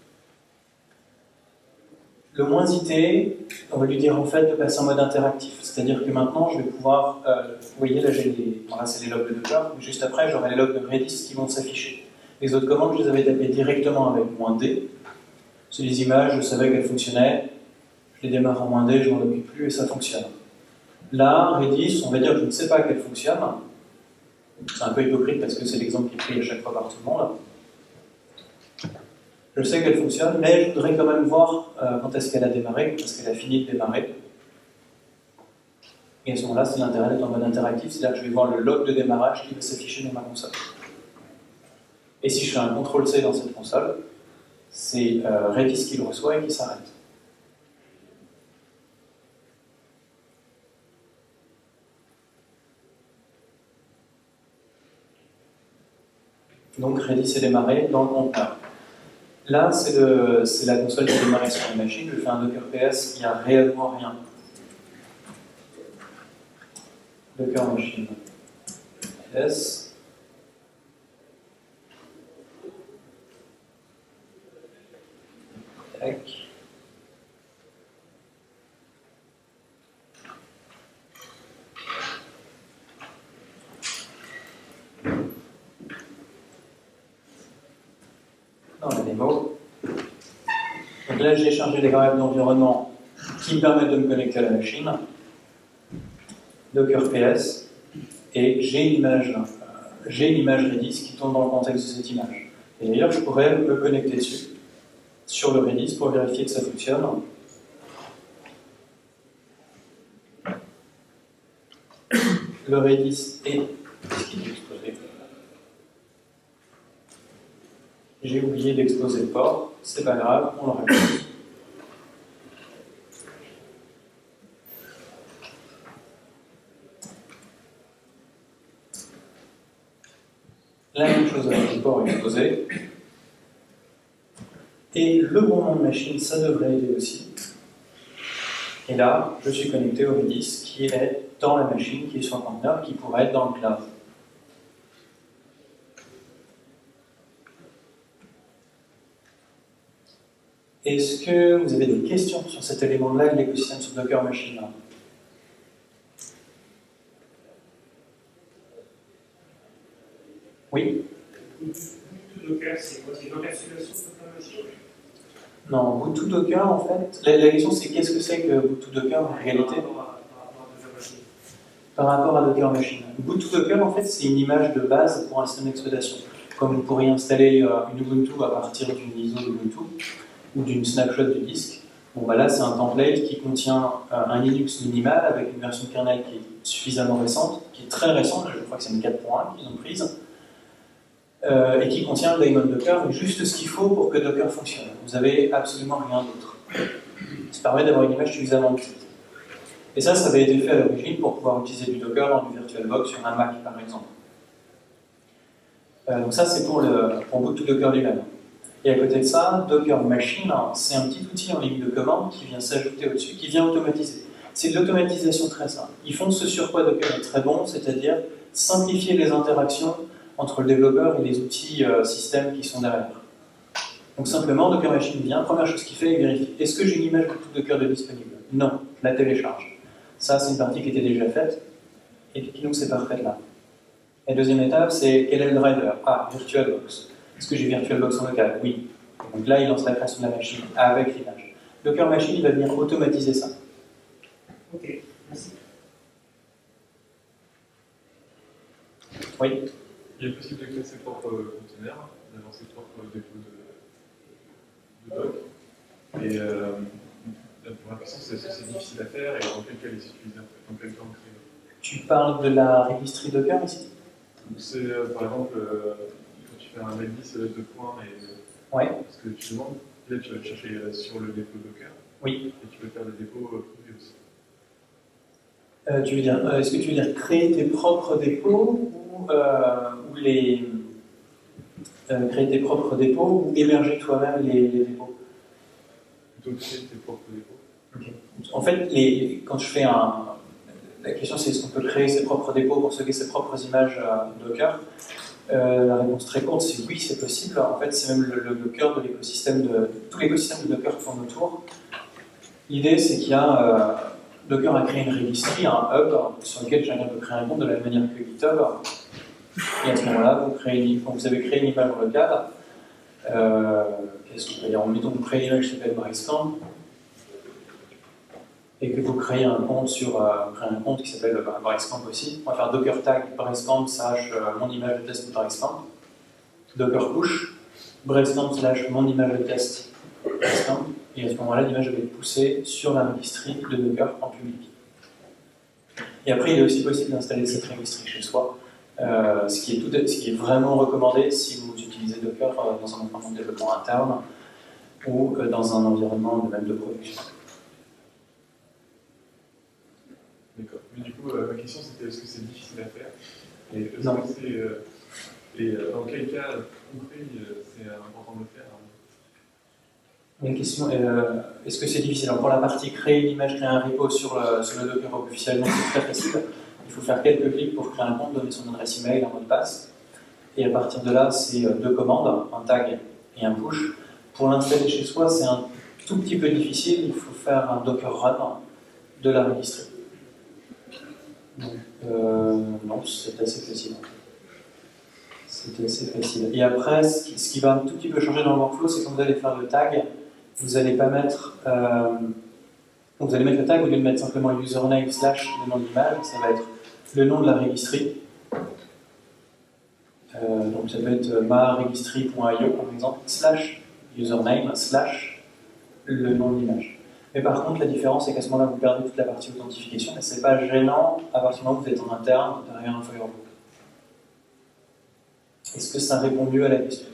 Le moins it, on va lui dire en fait de passer en mode interactif, c'est-à-dire que maintenant je vais pouvoir, euh, vous voyez là j'ai les, bon, là c'est les logs de Docker, mais juste après j'aurai les logs de Redis qui vont s'afficher. Les autres commandes je les avais tapées directement avec moins D, c'est des images, je savais qu'elles fonctionnaient, je les démarre en moins D, je m'en occupe plus et ça fonctionne. Là, Redis, on va dire que je ne sais pas qu'elle fonctionne, c'est un peu hypocrite parce que c'est l'exemple qui est pris à chaque fois par tout le monde. Je sais qu'elle fonctionne, mais je voudrais quand même voir euh, quand est-ce qu'elle a démarré, quand est-ce qu'elle a fini de démarrer. Et à ce moment-là, c'est l'intérêt d'être en mode interactif, c'est-à-dire que je vais voir le log de démarrage qui va s'afficher dans ma console. Et si je fais un contrôle C dans cette console, c'est euh, Redis qui le reçoit et qui s'arrête. Donc Redis est démarré dans le conteneur. Là, c'est la console qui est démarrée sur une machine. Je fais un Docker P S, il n'y a réellement rien. Docker machine. S. Tac. Dans la démo. Donc là, j'ai chargé les variables d'environnement qui me permettent de me connecter à la machine. Docker P S. Et j'ai l'image euh, j'ai l'image Redis qui tourne dans le contexte de cette image. Et d'ailleurs, je pourrais me connecter dessus, sur le Redis, pour vérifier que ça fonctionne. le Redis est... Qu'est-ce qu'il est exposé? J'ai oublié d'exposer le port, c'est pas grave, on le rajoute. La même chose avec le port exposé. Et le bon nom de machine, ça devrait aider aussi. Et là, je suis connecté au Redis qui est dans la machine, qui est sur le conteneur, qui pourrait être dans le cloud. Est-ce que vous avez des questions sur cet élément-là de l'écosystème sur Docker Machine? Oui? Docker, c'est quoi? C'est une encapsulation de la machine? Non, boot to Docker, en fait, la, la question c'est qu'est-ce que c'est que boot to Docker en réalité? Par rapport à Docker Machine. Boot to Docker, en fait, c'est une image de base pour un système d'exploitation. Comme vous pourriez installer une Ubuntu à partir d'une I S O d'Ubuntu ou d'une snapshot du disque. Bon, bah là, c'est un template qui contient un Linux minimal avec une version de kernel qui est suffisamment récente, qui est très récente, je crois que c'est une quatre point un qu'ils ont prise. Euh, et qui contient le daemon Docker, juste ce qu'il faut pour que Docker fonctionne. Vous n'avez absolument rien d'autre. Ça permet d'avoir une image suffisamment petite. Et ça, ça avait été fait à l'origine pour pouvoir utiliser du Docker dans du VirtualBox sur un Mac, par exemple. Euh, donc ça, c'est pour le pour boot to Docker lui-même. Et à côté de ça, Docker Machine, c'est un petit outil en ligne de commande qui vient s'ajouter au-dessus, qui vient automatiser. C'est de l'automatisation très simple. Ils font ce sur quoi Docker est très bon, c'est-à-dire simplifier les interactions entre le développeur et les outils euh, système qui sont derrière. Donc simplement, Docker Machine vient, première chose qu'il fait, il vérifie. Est-ce que j'ai une image de tout Docker de disponible? Non, je la télécharge. Ça, c'est une partie qui était déjà faite, et qui donc c'est parfait là. La deuxième étape, c'est quel est le driver? Ah, VirtualBox. Est-ce que j'ai VirtualBox en local? Oui. Donc là, il lance la création de la machine avec l'image. Docker Machine, il va venir automatiser ça. Ok, merci. Oui. Il est possible de créer ses propres conteneurs, d'avoir ses propres dépôts de, de doc. Et euh, pour la puissance, est-ce que c'est difficile à faire et dans quel cas les utiliser en fait, dans quel cas on crée? Tu parles de la registry Docker ici? C'est euh, par exemple, euh, quand tu fais un Redis de points et ouais. ce que tu demandes, là tu vas te chercher sur le dépôt Docker. Oui. Et tu peux faire le dépôt euh, privé aussi. Euh, tu veux dire, euh, est-ce que tu veux dire créer tes propres dépôts ou, euh, ou les euh, créer tes propres dépôts ou héberger toi-même les, les dépôts? Plutôt créer tes propres dépôts. Okay. En fait, les, quand je fais un, la question c'est est-ce qu'on peut créer ses propres dépôts pour stocker ses propres images euh, Docker? Euh, la réponse très courte, c'est oui, c'est possible. En fait, c'est même le, le, le cœur de l'écosystème de tout l'écosystème de Docker tourne autour. L'idée, c'est qu'il y a euh, Docker a créé une registry, un hub sur lequel chacun peut créer un compte de la même manière que GitHub. Et à ce moment-là, vous, créez, quand vous avez créé une image locale, euh, qu'est-ce qu'on peut dire? Mettons que vous créez une image qui s'appelle Bricecamp et que vous créez un compte sur euh, créez un compte qui s'appelle bah, Bricecamp aussi. On va faire docker tag Bricecamp slash euh, mon image de test de Bricecamp. Docker push Bricecamp slash mon image de test Bricecamp. Et à ce moment-là, l'image va être poussée sur la registry de Docker en public. Et après, il est aussi possible d'installer cette registry chez soi, euh, ce, qui est tout, ce qui est vraiment recommandé si vous utilisez Docker euh, dans un environnement de développement interne ou euh, dans un environnement de même de production. D'accord. Mais du coup, euh, ma question c'était est-ce que c'est difficile à faire? Et est-ce non. que c'est, euh, et euh, dans quel cas concret euh, c'est important de le faire? Une question, euh, est-ce que c'est difficile? Alors pour la partie créer une image, créer un repo sur le, sur le Docker officiellement, c'est très facile. Il faut faire quelques clics pour créer un compte, donner son adresse email, un mot de passe. Et à partir de là, c'est deux commandes, un tag et un push. Pour l'installer chez soi, c'est un tout petit peu difficile. Il faut faire un Docker run de la registry. Donc, euh, non, c'est assez facile. C'est assez facile. Et après, ce qui, ce qui va un tout petit peu changer dans le workflow, c'est quand vous allez faire le tag, vous n'allez pas mettre, euh, vous allez mettre le tag au lieu de mettre simplement username slash le nom de l'image, ça va être le nom de la registry. Euh, donc ça peut être ma registry point i o par exemple, slash username slash le nom de l'image. Mais par contre, la différence, c'est qu'à ce moment-là, vous perdez toute la partie authentification, mais ce n'est pas gênant à partir du moment où vous êtes en interne derrière un firewall. Est-ce que ça répond mieux à la question?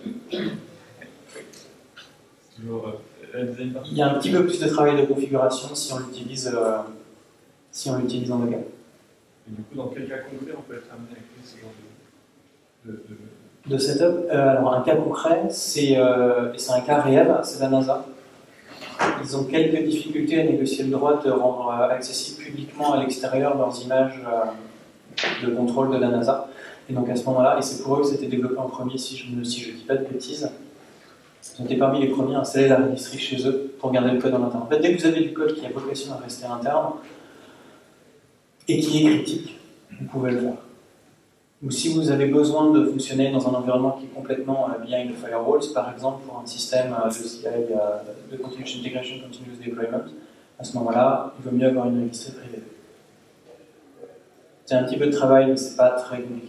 Il y a un petit peu plus de travail de configuration si on l'utilise euh, si on l'utilise en local. Et du coup, dans quel cas concret on peut être amené à créer ce genre de, de, de... de setup? euh, Alors, un cas concret, c'est euh, un cas réel, c'est la NASA. Ils ont quelques difficultés à négocier le droit de rendre euh, accessible publiquement à l'extérieur leurs images euh, de contrôle de la NASA. Et donc à ce moment-là, et c'est pour eux que c'était développé en premier, si je ne si je dis pas de bêtises, ils ont été parmi les premiers à installer la registry chez eux pour garder le code en interne. En fait, dès que vous avez du code qui a vocation à rester interne et qui est critique, vous pouvez le faire. Ou si vous avez besoin de fonctionner dans un environnement qui est complètement euh, behind the firewalls, par exemple pour un système euh, de C I, euh, de Continuous Integration, Continuous Deployment, à ce moment-là, il vaut mieux avoir une registry privée. C'est un petit peu de travail, mais c'est pas très compliqué.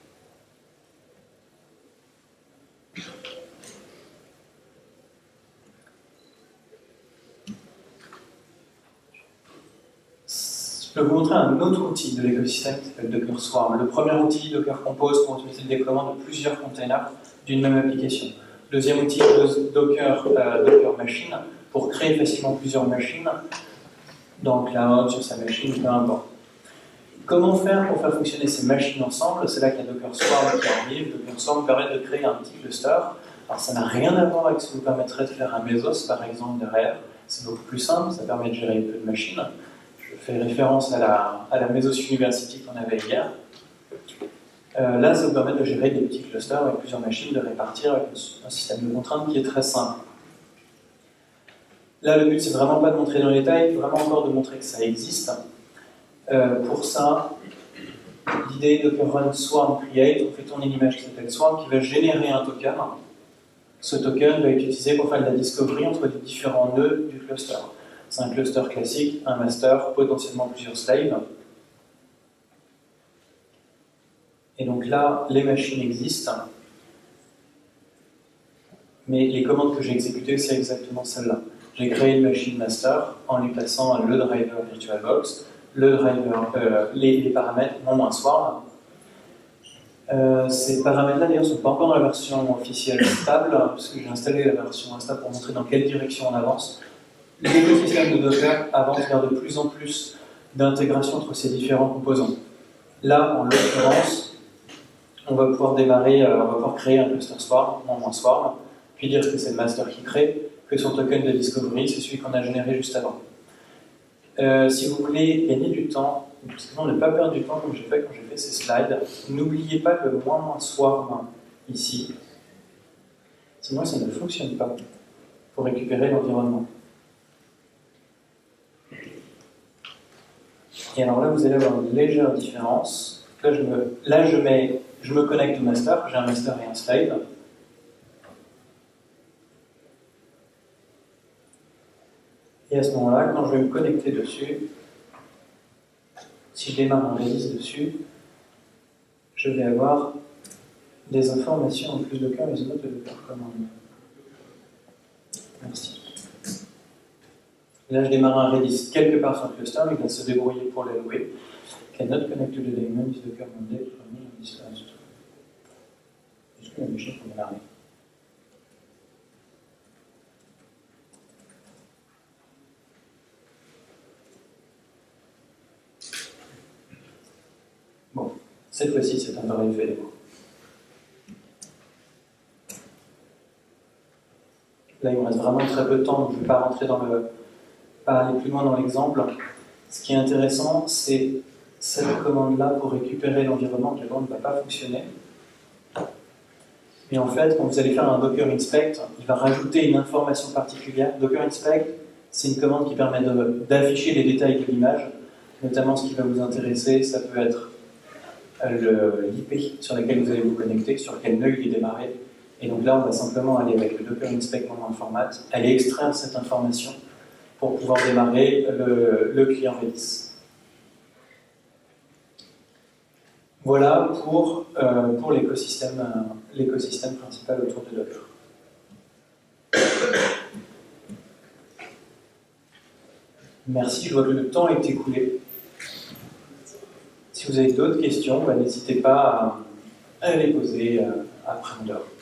Je peux vous montrer un autre outil de l'écosystème qui s'appelle Docker Swarm. Le premier outil, Docker Compose, pour utiliser le déploiement de plusieurs containers d'une même application. Deuxième outil, Docker, euh, Docker Machine, pour créer facilement plusieurs machines dans le cloud, sur sa machine, peu importe. Comment faire pour faire fonctionner ces machines ensemble? C'est là qu'il y a Docker Swarm qui arrive. Docker Swarm permet de créer un petit cluster. Alors ça n'a rien à voir avec ce qui vous permettrait de faire un Mesos, par exemple, derrière. C'est beaucoup plus simple, ça permet de gérer peu de machines. Je fais référence à la, à la Mesos University qu'on avait hier. Euh, là, ça vous permet de gérer des petits clusters avec plusieurs machines, de répartir avec un système de contraintes qui est très simple. Là, le but, c'est vraiment pas de montrer dans les détails, vraiment encore de montrer que ça existe. Euh, pour ça, l'idée de Docker Run Swarm Create, on fait tourner une image qui s'appelle Swarm qui va générer un token. Ce token va être utilisé pour faire de la discovery entre les différents nœuds du cluster. C'est un cluster classique, un master, potentiellement plusieurs slaves. Et donc là, les machines existent, mais les commandes que j'ai exécutées, c'est exactement celle-là. J'ai créé une machine master en lui passant le driver VirtualBox, le driver, euh, les, les paramètres, non moins Swarm. Euh, ces paramètres-là, d'ailleurs, ne sont pas encore dans la version officielle stable, parce que j'ai installé la version stable pour montrer dans quelle direction on avance. L'écosystème de Docker avance vers de plus en plus d'intégration entre ces différents composants. Là, en l'occurrence, on va pouvoir démarrer, euh, on va pouvoir créer un cluster Swarm, non moins Swarm, puis dire que c'est le master qui crée, que son token de discovery, c'est celui qu'on a généré juste avant. Euh, si vous voulez gagner du temps, parce que ne pas perdre du temps comme j'ai fait quand j'ai fait ces slides, n'oubliez pas le moins moins Swarm ici, sinon ça ne fonctionne pas pour récupérer l'environnement. Et alors là, vous allez avoir une légère différence. Là, je me, là, je mets, je me connecte au master, j'ai un master et un slave. Et à ce moment-là, quand je vais me connecter dessus, si je démarre un Redis dessus, je vais avoir des informations en plus de Docker, les autres de Docker command. Merci. Là, je démarre un Redis quelque part sur le cluster, il va se débrouiller pour les louer. Cannot connect to the daemon is Docker Monday running on this host. Est-ce que la machine peut démarrer? Bon, cette fois-ci, c'est un vrai fait démo. Là, il me reste vraiment très peu de temps, donc je ne vais pas rentrer dans le. pas aller plus loin dans l'exemple. Ce qui est intéressant, c'est cette commande-là pour récupérer l'environnement qui ne va pas fonctionner. Et en fait, quand vous allez faire un Docker Inspect, il va rajouter une information particulière. Docker Inspect, c'est une commande qui permet d'afficher les détails de l'image, notamment ce qui va vous intéresser, ça peut être l'I P sur laquelle vous allez vous connecter, sur quel nœud il est démarré. Et donc là, on va simplement aller avec le Docker Inspect en format, aller extraire cette information pour pouvoir démarrer le, le client Redis. Voilà pour, euh, pour l'écosystème euh, l'écosystème principal autour de Docker. Merci, je vois que le temps est écoulé. Si vous avez d'autres questions, bah, n'hésitez pas à, à les poser euh, après l'heure.